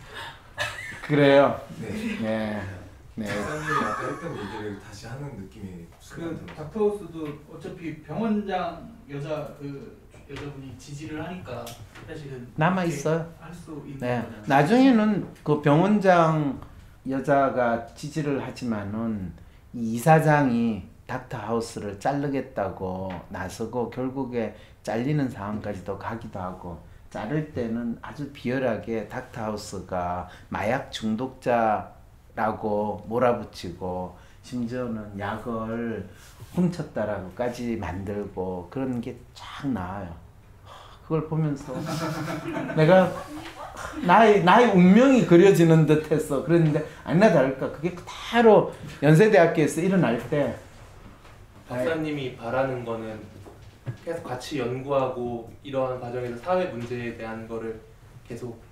그래요? 네. 네. 네. 박사님이 아까 했던 얘기를 다시 하는 느낌이 그 닥터하우스도 어차피 병원장 여자 그 여자분이 지지를 하니까 사실은 남아 있어요. 할 수 있는 네. 거잖아요. 나중에는 그 병원장 여자가 지지를 하지만은 이 이사장이 닥터 하우스를 자르겠다고 나서고 결국에 잘리는 상황까지도 가기도 하고 자를 때는 아주 비열하게 닥터 하우스가 마약 중독자라고 몰아붙이고 심지어는 약을 훔쳤다라고까지 만들고 그런 게 쫙 나와요. 그걸 보면서 내가 나의 나의 운명이 그려지는 듯해서 그랬는데 아니나 다를까 그게 그대로 연세대학교에서 일어날 때 박사님이 바라는 거는 계속 같이 연구하고 이러한 과정에서 사회 문제에 대한 거를 계속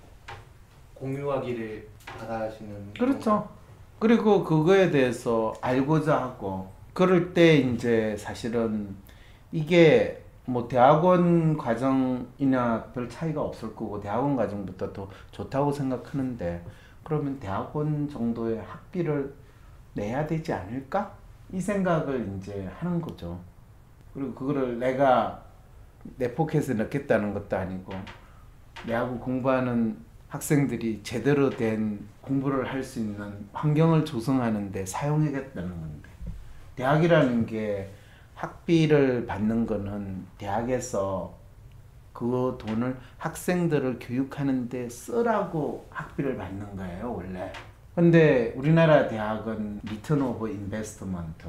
공유하기를 바라시는 그렇죠. 그리고 그거에 대해서 알고자 하고 그럴 때 이제 사실은 이게 뭐 대학원 과정이나 별 차이가 없을 거고 대학원 과정부터 더 좋다고 생각하는데 그러면 대학원 정도의 학비를 내야 되지 않을까? 이 생각을 이제 하는 거죠. 그리고 그거를 내가 내 포켓에 넣겠다는 것도 아니고 내하고 공부하는 학생들이 제대로 된 공부를 할 수 있는 환경을 조성하는 데 사용하겠다는 건데 대학이라는 게 학비를 받는 거는 대학에서 그 돈을 학생들을 교육하는 데 쓰라고 학비를 받는 거예요 원래. 근데 우리나라 대학은 리턴 오브 인베스트먼트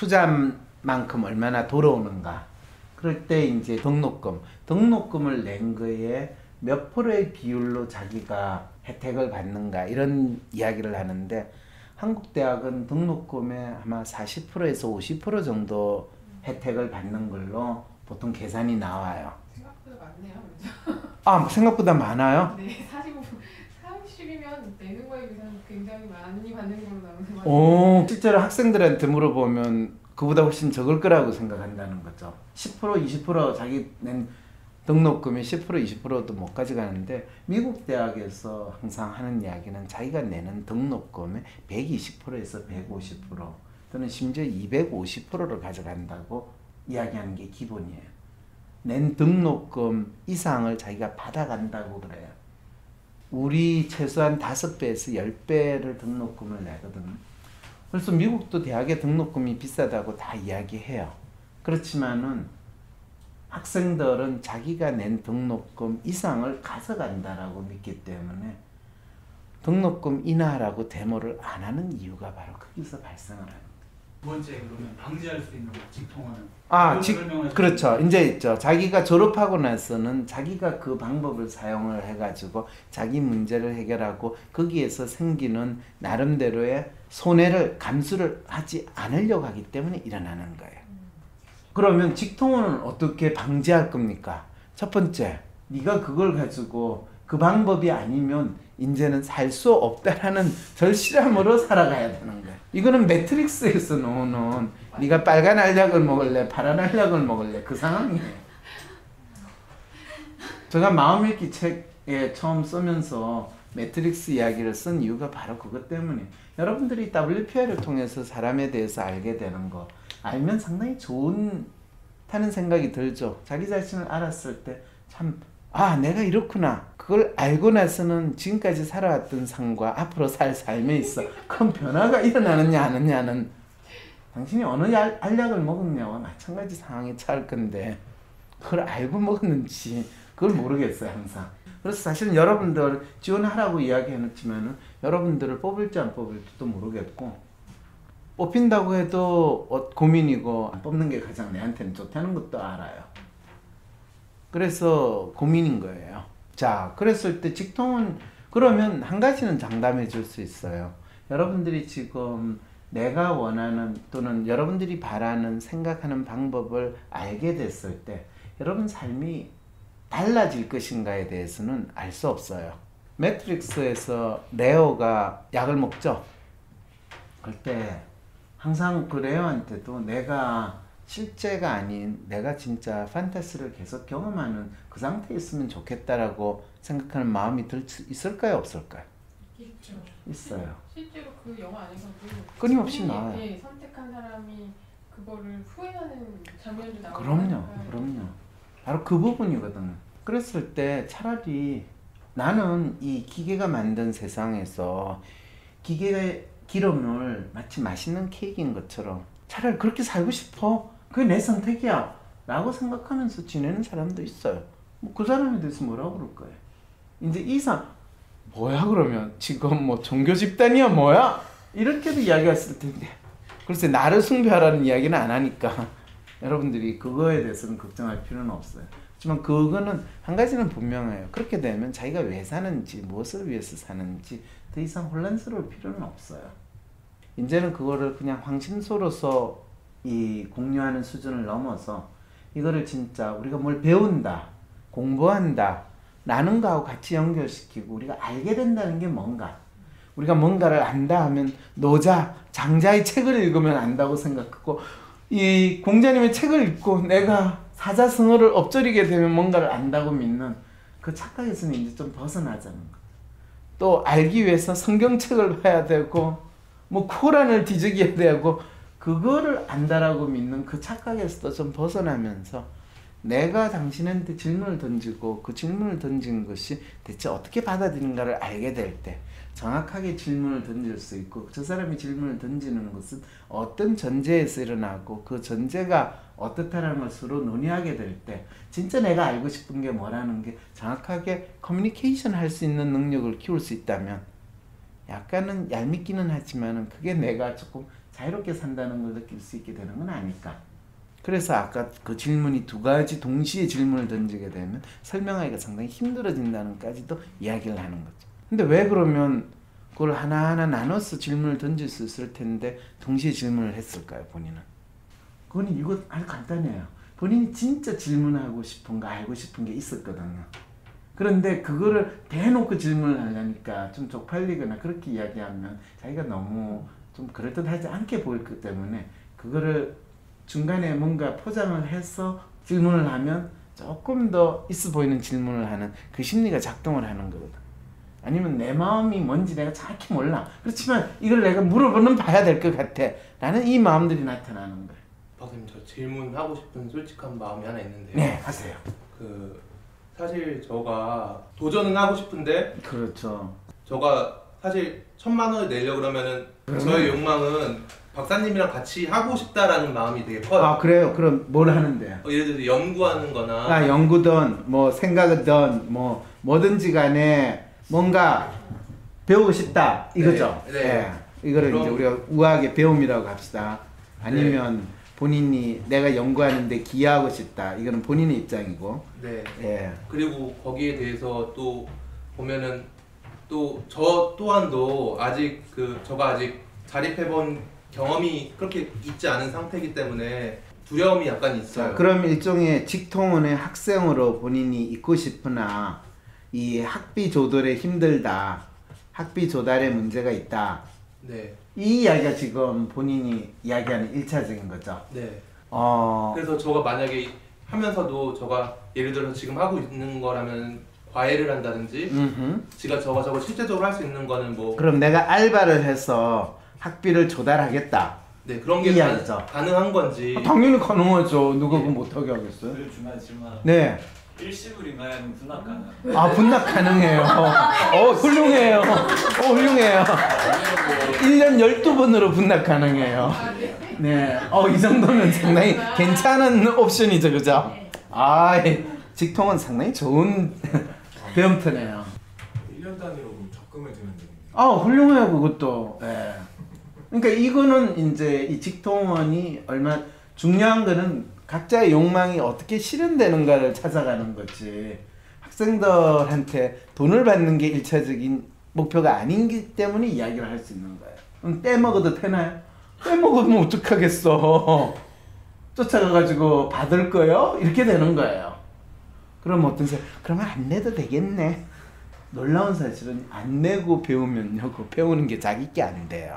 투자만큼 얼마나 돌아오는가 그럴 때 이제 등록금 등록금을 낸 거에 몇 프로의 비율로 자기가 혜택을 받는가 이런 이야기를 하는데 한국 대학은 등록금의 아마 사십 퍼센트에서 오십 퍼센트 정도 혜택을 받는 걸로 보통 계산이 나와요. 생각보다 많네요. 그렇죠? 아 생각보다 많아요? 네, 사십오, 삼십이면 내는 거에 비해서는 굉장히 많이 받는 걸로 나오는 것 오, 실제로 학생들한테 물어보면 그보다 훨씬 적을 거라고 생각한다는 거죠. 십 퍼센트, 이십 퍼센트 자기 낸 등록금이 십 퍼센트, 이십 퍼센트도 못 가져가는데 미국 대학에서 항상 하는 이야기는 자기가 내는 등록금의 백이십 퍼센트에서 백오십 퍼센트 또는 심지어 이백오십 퍼센트를 가져간다고 이야기하는 게 기본이에요. 낸 등록금 이상을 자기가 받아간다고 그래요. 우리 최소한 다섯 배에서 열 배를 등록금을 내거든요. 그래서 미국도 대학의 등록금이 비싸다고 다 이야기해요. 그렇지만은 학생들은 자기가 낸 등록금 이상을 가져간다라고 믿기 때문에 등록금 인하라고 데모를 안 하는 이유가 바로 거기서 발생을 합니다. 두 번째 그러면 방지할 수 있는 직통하는. 아, 직, 그렇죠. 이제 있죠. 자기가 졸업하고 나서는 자기가 그 방법을 사용을 해가지고 자기 문제를 해결하고 거기에서 생기는 나름대로의 손해를 감수를 하지 않으려고 하기 때문에 일어나는 거예요. 그러면 직통은 어떻게 방지할 겁니까? 첫 번째, 네가 그걸 가지고 그 방법이 아니면 이제는 살 수 없다라는 절실함으로 살아가야 되는 거예요. 이거는 매트릭스에서 나오는 네가 빨간 알약을 먹을래 파란 알약을 먹을래 그 상황이에요. 제가 마음읽기 책에 처음 쓰면서 매트릭스 이야기를 쓴 이유가 바로 그것 때문에 여러분들이 더블유피아이를 통해서 사람에 대해서 알게 되는 거 알면 상당히 좋다는 생각이 들죠. 자기 자신을 알았을 때 참 아 내가 이렇구나. 그걸 알고 나서는 지금까지 살아왔던 삶과 앞으로 살 삶에 있어 큰 변화가 일어나느냐 안 하느냐는 당신이 어느 알, 알약을 먹었냐와 마찬가지 상황에 처할 건데 그걸 알고 먹었는지 그걸 모르겠어요 항상. 그래서 사실은 여러분들 지원하라고 이야기해놓지만은 여러분들을 뽑을지 안 뽑을지도 모르겠고 뽑힌다고 해도 고민이고 안 뽑는 게 가장 내한테는 좋다는 것도 알아요. 그래서 고민인 거예요. 자, 그랬을 때 직통은 그러면 한 가지는 장담해 줄 수 있어요. 여러분들이 지금 내가 원하는 또는 여러분들이 바라는 생각하는 방법을 알게 됐을 때 여러분 삶이 달라질 것인가에 대해서는 알 수 없어요. 매트릭스에서 레오가 약을 먹죠. 그때 항상 그 레오한테도 내가 실제가 아닌 내가 진짜 판타스를 계속 경험하는 그 상태에 있으면 좋겠다라고 생각하는 마음이 들 수 있을까요? 없을까요? 있죠. 있어요. 실제로 그 영화 안에서도 끊임없이 본인이, 나와요. 예, 선택한 사람이 그거를 후회하는 장면도 나오고. 그럼요. 그럼요. 바로 그 부분이거든요. 그랬을 때 차라리 나는 이 기계가 만든 세상에서 기계의 기름을 마치 맛있는 케이크인 것처럼 차라리 그렇게 살고 싶어. 그게 내 선택이야 라고 생각하면서 지내는 사람도 있어요. 뭐 그 사람에 대해서 뭐라고 그럴 거예요. 이제 이상 뭐야 그러면 지금 뭐 종교 집단이야 뭐야 이렇게도 이야기했을 텐데 글쎄 나를 숭배하라는 이야기는 안 하니까 여러분들이 그거에 대해서는 걱정할 필요는 없어요. 하지만 그거는 한 가지는 분명해요. 그렇게 되면 자기가 왜 사는지 무엇을 위해서 사는지 더 이상 혼란스러울 필요는 없어요. 이제는 그거를 그냥 황심소로서 이 공유하는 수준을 넘어서 이거를 진짜 우리가 뭘 배운다, 공부한다 라는 거하고 같이 연결시키고 우리가 알게 된다는 게 뭔가 우리가 뭔가를 안다 하면 노자, 장자의 책을 읽으면 안다고 생각하고 이 공자님의 책을 읽고 내가 사자성어를 엎조리게 되면 뭔가를 안다고 믿는 그 착각에서는 이제 좀 벗어나자는 거. 또 알기 위해서 성경책을 봐야 되고 뭐 코란을 뒤적여야 되고 그거를 안다라고 믿는 그 착각에서도 좀 벗어나면서 내가 당신한테 질문을 던지고 그 질문을 던진 것이 대체 어떻게 받아들인가를 알게 될 때 정확하게 질문을 던질 수 있고 저 사람이 질문을 던지는 것은 어떤 전제에서 일어나고 그 전제가 어떻다는 것으로 논의하게 될 때 진짜 내가 알고 싶은 게 뭐라는 게 정확하게 커뮤니케이션 할 수 있는 능력을 키울 수 있다면 약간은 얄밉기는 하지만 그게 내가 조금 자유롭게 산다는 걸 느낄 수 있게 되는 건 아닐까. 그래서 아까 그 질문이 두 가지 동시에 질문을 던지게 되면 설명하기가 상당히 힘들어진다는까지도 이야기를 하는 거죠. 근데 왜 그러면 그걸 하나하나 나눠서 질문을 던질 수 있을 텐데 동시에 질문을 했을까요, 본인은? 그건 이거 아주 간단해요. 본인이 진짜 질문하고 싶은 거, 알고 싶은 게 있었거든요. 그런데 그거를 대놓고 질문을 하려니까 좀 쪽팔리거나 그렇게 이야기하면 자기가 너무 좀 그럴듯하지 않게 보일 것 때문에 그거를 중간에 뭔가 포장을 해서 질문을 하면 조금 더 있어 보이는 질문을 하는 그 심리가 작동을 하는 거거든. 아니면 내 마음이 뭔지 내가 정확히 몰라. 그렇지만 이걸 내가 물어보는 봐야 될 것 같아 라는 이 마음들이 나타나는 거예요. 박사님 저 질문하고 싶은 솔직한 마음이 하나 있는데요. 네, 하세요. 그 사실 저가 도전은 하고 싶은데 그렇죠. 저가 사실 천만 원을 내려 그러면은 저의 욕망은 박사님이랑 같이 하고 싶다라는 마음이 되게 커요. 아 그래요? 그럼 뭘 하는데요? 어, 예를 들어서 연구하는 거나 아 연구든 뭐 생각이든 뭐 뭐든지 간에 뭔가 배우고 싶다 이거죠? 네, 네. 예. 이거를 그럼- 이제 우리가 우아하게 배움이라고 합시다. 아니면 본인이 내가 연구하는데 기여하고 싶다. 이거는 본인의 입장이고. 네. 예. 그리고 거기에 대해서 또 보면은 또 저 또한도 아직 그 저가 아직 자립해본 경험이 그렇게 있지 않은 상태이기 때문에 두려움이 약간 있어요. 자, 그럼 일종의 직통원의 학생으로 본인이 있고 싶으나 이 학비 조달에 힘들다. 학비 조달에 문제가 있다. 네. 이 이야기가 지금 본인이 이야기하는 일차적인 거죠. 네. 어, 그래서 저가 만약에 하면서도 저가 예를 들어서 지금 하고 있는 거라면 과외를 한다든지 음흠. 지가 저가 저거 실제적으로 할 수 있는 거는 뭐 그럼 내가 알바를 해서 학비를 조달하겠다. 네, 그런 게 이 가, 이야기죠. 가능한 건지 아, 당연히 가능하죠. 누가 그거 못하게 하겠어요? 그 중간 질문 하나. 네. 일시불인가요? 분납 가능? 아 분납 가능해요. 어 훌륭해요. 어 훌륭해요. 일 년 열두 번으로 분납 가능해요. 네. 어 이 정도면 상당히 괜찮은 옵션이죠. 그죠? 아 직통은 상당히 좋은 배움터네요. 일 년 단위로 그럼 적금을 드는 되겠네요. 아 훌륭해요. 그것도. 네. 그러니까 이거는 이제 이 직통원이 얼마 중요한 거는 각자의 욕망이 어떻게 실현되는가를 찾아가는 거지. 학생들한테 돈을 받는 게 일차적인 목표가 아니기 때문에 이야기를 할 수 있는 거예요. 그럼 떼먹어도 되나요? 떼먹으면 어떡하겠어. 쫓아가가지고 받을 거요? 이렇게 되는 거예요. 그럼 어떤 사람, 그러면 안 내도 되겠네. 놀라운 사실은 안 내고 배우면요, 그 배우는 게 자기 게 안 돼요.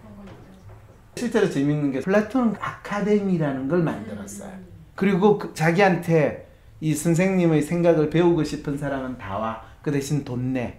실제로 재밌는 게 플라톤 아카데미라는 걸 만들었어요. 그리고 그 자기한테 이 선생님의 생각을 배우고 싶은 사람은 다 와. 그 대신 돈 내.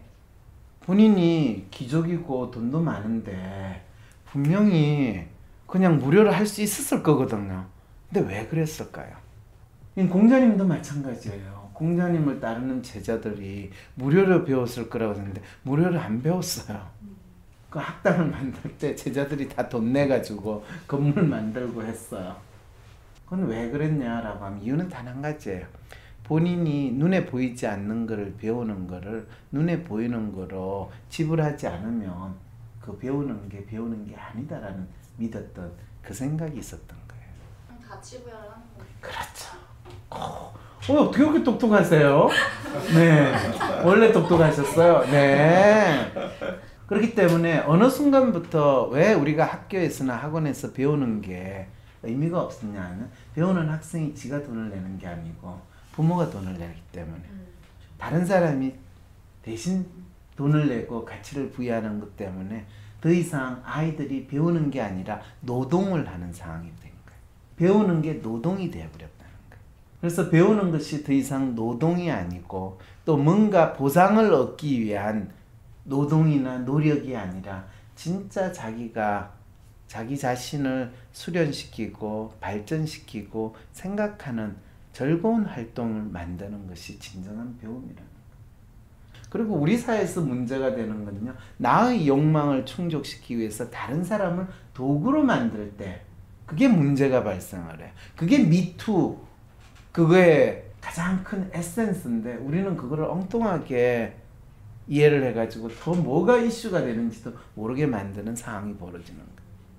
본인이 귀족이고 돈도 많은데 분명히 그냥 무료로 할 수 있었을 거거든요. 근데 왜 그랬을까요? 공자님도 마찬가지예요. 공자님을 따르는 제자들이 무료로 배웠을 거라고 했는데 무료로 안 배웠어요. 그 학당을 만들 때 제자들이 다 돈 내가지고 건물 만들고 했어요. 그건 왜 그랬냐라고 하면 이유는 단 한 가지예요. 본인이 눈에 보이지 않는 거를 배우는 거를 눈에 보이는 거로 지불하지 않으면 그 배우는 게 배우는 게 아니다라는 믿었던 그 생각이 있었던 거예요. 가치 부여를 하는 거죠. 그렇죠. 어, 어, 어떻게 그렇게 똑똑하세요? 네, 원래 똑똑하셨어요. 네. 그렇기 때문에 어느 순간부터 왜 우리가 학교에서나 학원에서 배우는 게 의미가 없었냐면 배우는 학생이 지가 돈을 내는 게 아니고 부모가 돈을 내기 때문에 다른 사람이 대신 돈을 내고 가치를 부여하는 것 때문에 더 이상 아이들이 배우는 게 아니라 노동을 하는 상황이 된 거예요. 배우는 게 노동이 되어버렸다는 거예요. 그래서 배우는 것이 더 이상 노동이 아니고 또 뭔가 보상을 얻기 위한 노동이나 노력이 아니라 진짜 자기가 자기 자신을 수련시키고 발전시키고 생각하는 즐거운 활동을 만드는 것이 진정한 배움이라는 거예요. 그리고 우리 사회에서 문제가 되는 건요, 나의 욕망을 충족시키기 위해서 다른 사람을 도구로 만들 때 그게 문제가 발생을 해요. 그게 미투, 그거의 가장 큰 에센스인데 우리는 그거를 엉뚱하게 이해를 해가지고 더 뭐가 이슈가 되는지도 모르게 만드는 상황이 벌어지는 거예요.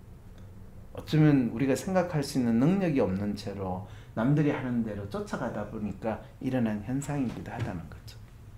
어쩌면 우리가 생각할 수 있는 능력이 없는 채로 남들이 하는 대로 쫓아가다 보니까 일어난 현상이기도 하다는 거죠.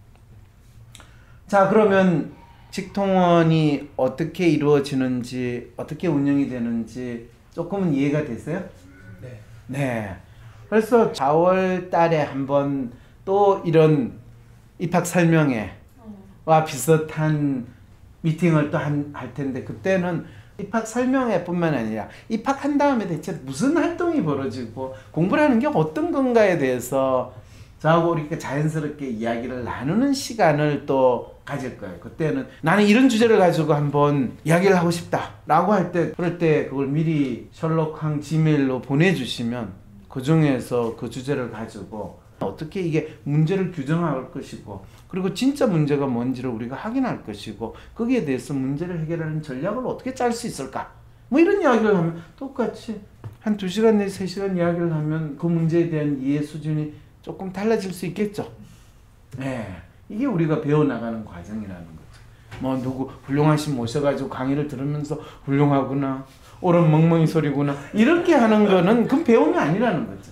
자, 그러면 직통원이 어떻게 이루어지는지, 어떻게 운영이 되는지 조금은 이해가 되세요? 네. 네. 그래서 사월 달에 한번 또 이런 입학 설명회 와 비슷한 미팅을 또 할 텐데 그때는 입학 설명회뿐만 아니라 입학한 다음에 대체 무슨 활동이 벌어지고 공부를 하는 게 어떤 건가에 대해서 저하고 우리가 자연스럽게 이야기를 나누는 시간을 또 가질 거예요. 그때는 나는 이런 주제를 가지고 한번 이야기를 하고 싶다 라고 할 때 그럴 때 그걸 미리 셜록항 지메일로 보내주시면 그 중에서 그 주제를 가지고 어떻게 이게 문제를 규정할 것이고 그리고 진짜 문제가 뭔지를 우리가 확인할 것이고 거기에 대해서 문제를 해결하는 전략을 어떻게 짤 수 있을까? 뭐 이런 이야기를 하면 똑같이 한 두 시간 내지 세 시간 이야기를 하면 그 문제에 대한 이해 수준이 조금 달라질 수 있겠죠. 네, 이게 우리가 배워나가는 과정이라는 거죠. 뭐 누구 훌륭하신 모셔가지고 강의를 들으면서 훌륭하구나, 옳은 멍멍이 소리구나 이렇게 하는 거는 그건 배움이 아니라는 거죠.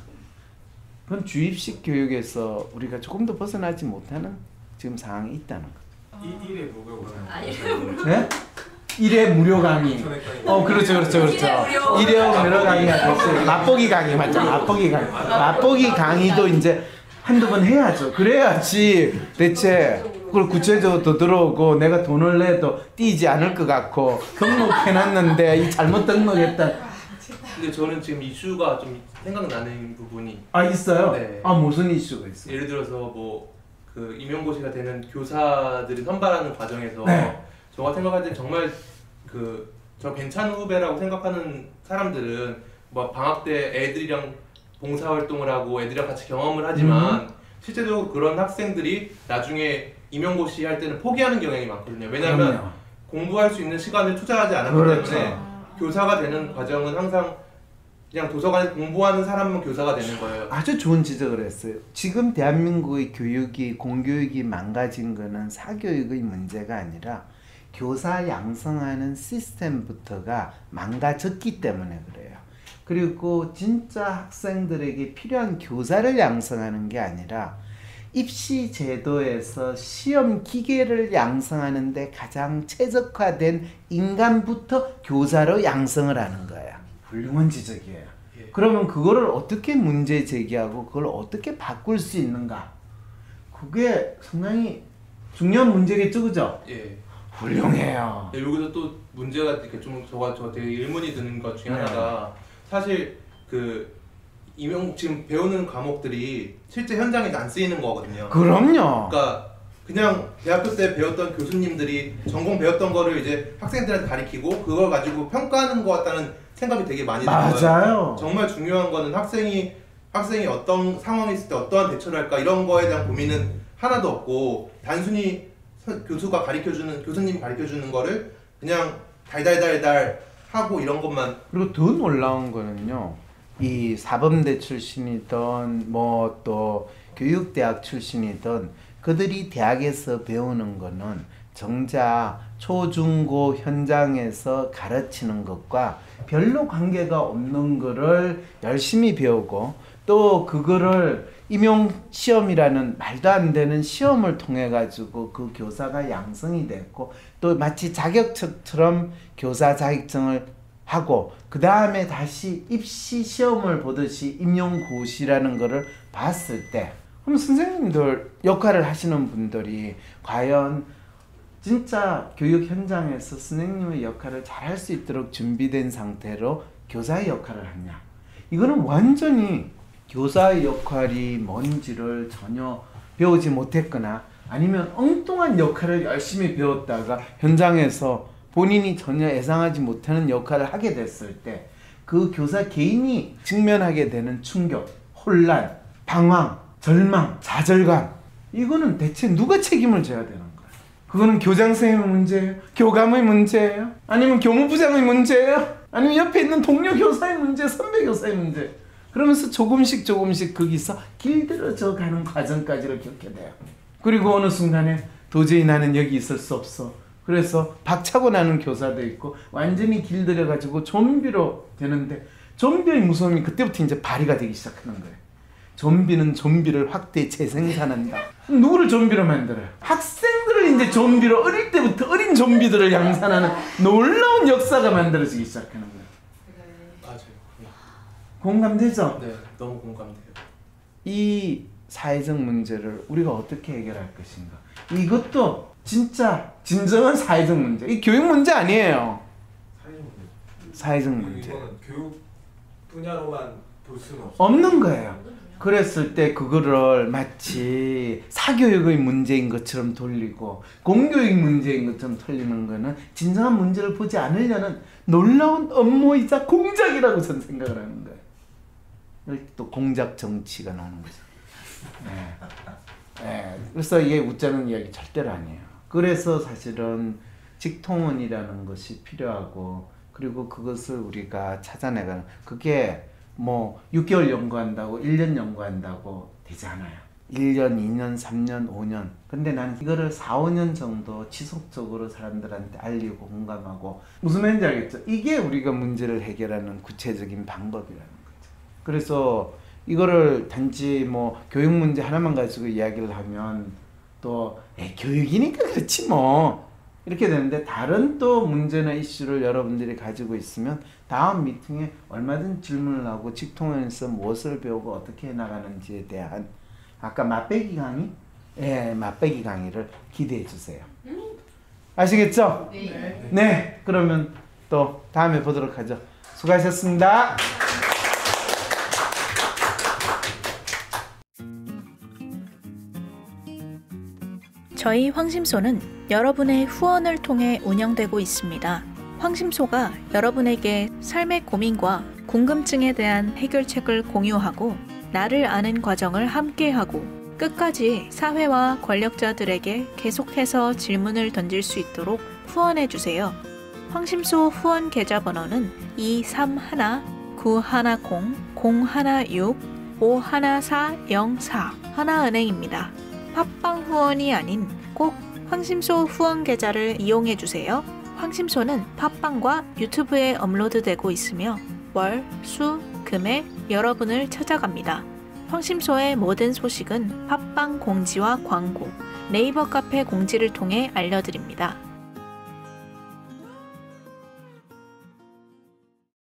그건 주입식 교육에서 우리가 조금 더 벗어나지 못하는 지금 상황이 있다는 거죠. 이 일에 무료 아, 일회 무료. 네? 일회 무료 강의. 어, 그렇죠, 그렇죠, 그렇죠. 일회 무료 강의가 됐어요. 맛보기 강의 맞죠? 맛보기 강의. 맛보기 강의도 이제 한두 번 해야죠. 그래야지 대체 그걸 구체적으로 더 들어오고 내가 돈을 내도 띄지 않을 것 같고 등록해놨는데 이 잘못 등록했다. 근데 저는 지금 이슈가 좀 생각나는 부분이 아 있어요? 네. 아 무슨 이슈가 있어요? 예를 들어서 뭐 그 임용고시가 되는 교사들이 선발하는 과정에서 네. 저가 생각할 때 정말 그 저 괜찮은 후배라고 생각하는 사람들은 뭐 방학 때 애들이랑 봉사활동을 하고 애들이랑 같이 경험을 하지만 음. 실제적으로 그런 학생들이 나중에 임용고시 할 때는 포기하는 경향이 많거든요. 왜냐하면 그럼요. 공부할 수 있는 시간을 투자하지 않았기 그렇죠. 때문에 교사가 되는 과정은 항상 그냥 도서관에서 공부하는 사람만 교사가 되는 거예요. 아주 좋은 지적을 했어요. 지금 대한민국의 교육이 공교육이 망가진 거는 사교육의 문제가 아니라 교사 양성하는 시스템부터가 망가졌기 때문에 그래요. 그리고 진짜 학생들에게 필요한 교사를 양성하는 게 아니라 입시 제도에서 시험 기계를 양성하는 데 가장 최적화된 인간부터 교사로 양성을 하는 거야. 훌륭한 지적이에요. 예. 그러면 그거를 어떻게 문제 제기하고 그걸 어떻게 바꿀 수 있는가? 그게 상당히 중요한 문제겠죠, 그죠? 예. 훌륭해요. 네, 여기서 또 문제가 이렇게 좀 저가 저 되게 의문이 드는 것 중에 네. 하나가 사실 그 임용 지금 배우는 과목들이 실제 현장에서 안 쓰이는 거거든요. 그럼요. 그러니까 그냥 대학교 때 배웠던 교수님들이 전공 배웠던 거를 이제 학생들한테 가르치고 그걸 가지고 평가하는 것 같다는 생각이 되게 많이 들어요. 맞아요. 정말 중요한 거는 학생이 학생이 어떤 상황이 있을 때 어떠한 대처를 할까 이런 거에 대한 고민은 하나도 없고 단순히 교수가 가르쳐주는 교수님이 가르쳐주는 거를 그냥 달달달달 하고 이런 것만. 그리고 더 놀라운 거는요. 이 사범대 출신이든 뭐 또 교육대학 출신이든 그들이 대학에서 배우는 거는 정작 초중고 현장에서 가르치는 것과 별로 관계가 없는 거를 열심히 배우고 또 그거를 임용시험이라는 말도 안 되는 시험을 통해 가지고 그 교사가 양성이 됐고 또 마치 자격증처럼 교사 자격증을 하고 그 다음에 다시 입시 시험을 보듯이 임용고시라는 거를 봤을 때 그럼 선생님들 역할을 하시는 분들이 과연 진짜 교육 현장에서 선생님의 역할을 잘할 수 있도록 준비된 상태로 교사의 역할을 하냐, 이거는 완전히 교사의 역할이 뭔지를 전혀 배우지 못했거나 아니면 엉뚱한 역할을 열심히 배웠다가 현장에서 본인이 전혀 예상하지 못하는 역할을 하게 됐을 때 그 교사 개인이 직면하게 되는 충격, 혼란, 방황, 절망, 좌절감, 이거는 대체 누가 책임을 져야 되는 거예요? 그거는 교장 선생님의 문제예요? 교감의 문제예요? 아니면 교무부장의 문제예요? 아니면 옆에 있는 동료 교사의 문제, 선배 교사의 문제? 그러면서 조금씩 조금씩 거기서 길들어져 가는 과정까지를 겪게 돼요. 그리고 어느 순간에 도저히 나는 여기 있을 수 없어. 그래서 박차고 나는 교사도 있고 완전히 길들여가지고 좀비로 되는데 좀비의 무서움이 그때부터 이제 발휘가 되기 시작하는 거예요. 좀비는 좀비를 확대 재생산한다. 누구를 좀비로 만들어요? 학생들을 이제 좀비로 어릴 때부터 어린 좀비들을 양산하는 놀라운 역사가 만들어지기 시작하는 거예요. 맞아요. 공감되죠? 네, 너무 공감돼요. 이 사회적 문제를 우리가 어떻게 해결할 것인가? 이것도 진짜 진정한 사회적 문제. 이 교육 문제 아니에요. 사회적 문제. 사회적 문제. 이거는 교육 분야로만 볼 수는 없어요. 없는 거예요. 그랬을 때 그거를 마치 사교육의 문제인 것처럼 돌리고 공교육 문제인 것처럼 돌리는 거는 진정한 문제를 보지 않으려는 놀라운 업무이자 공작이라고 저는 생각을 하는 거예요. 여기 또 공작 정치가 나오는 거죠. 네. 네. 그래서 이게 웃자는 이야기 절대로 아니에요. 그래서 사실은 직통원이라는 것이 필요하고 그리고 그것을 우리가 찾아내가는 그게 뭐 육 개월 연구한다고 일 년 연구한다고 되지 않아요. 일 년, 이 년, 삼 년, 오 년. 근데 나는 이거를 사, 오 년 정도 지속적으로 사람들한테 알리고 공감하고 무슨 말인지 알겠죠? 이게 우리가 문제를 해결하는 구체적인 방법이라는 거죠. 그래서 이거를 단지 뭐 교육 문제 하나만 가지고 이야기를 하면 또 에이, 교육이니까 그렇지 뭐 이렇게 되는데 다른 또 문제나 이슈를 여러분들이 가지고 있으면 다음 미팅에 얼마든 질문을 하고 직통원에서 무엇을 배우고 어떻게 해나가는지에 대한 아까 맛배기 강의? 예, 맛배기 강의를 기대해 주세요. 아시겠죠? 네. 네, 그러면 또 다음에 보도록 하죠. 수고하셨습니다. 저희 황심소는 여러분의 후원을 통해 운영되고 있습니다. 황심소가 여러분에게 삶의 고민과 궁금증에 대한 해결책을 공유하고 나를 아는 과정을 함께하고 끝까지 사회와 권력자들에게 계속해서 질문을 던질 수 있도록 후원해주세요. 황심소 후원 계좌번호는 이삼일 구일공 공일육 오일사영사 하나은행입니다. 팟빵 후원이 아닌 꼭 황심소 후원 계좌를 이용해주세요. 황심소는 팟빵과 유튜브에 업로드되고 있으며 월, 수, 금에 여러분을 찾아갑니다. 황심소의 모든 소식은 팟빵 공지와 광고, 네이버 카페 공지를 통해 알려드립니다.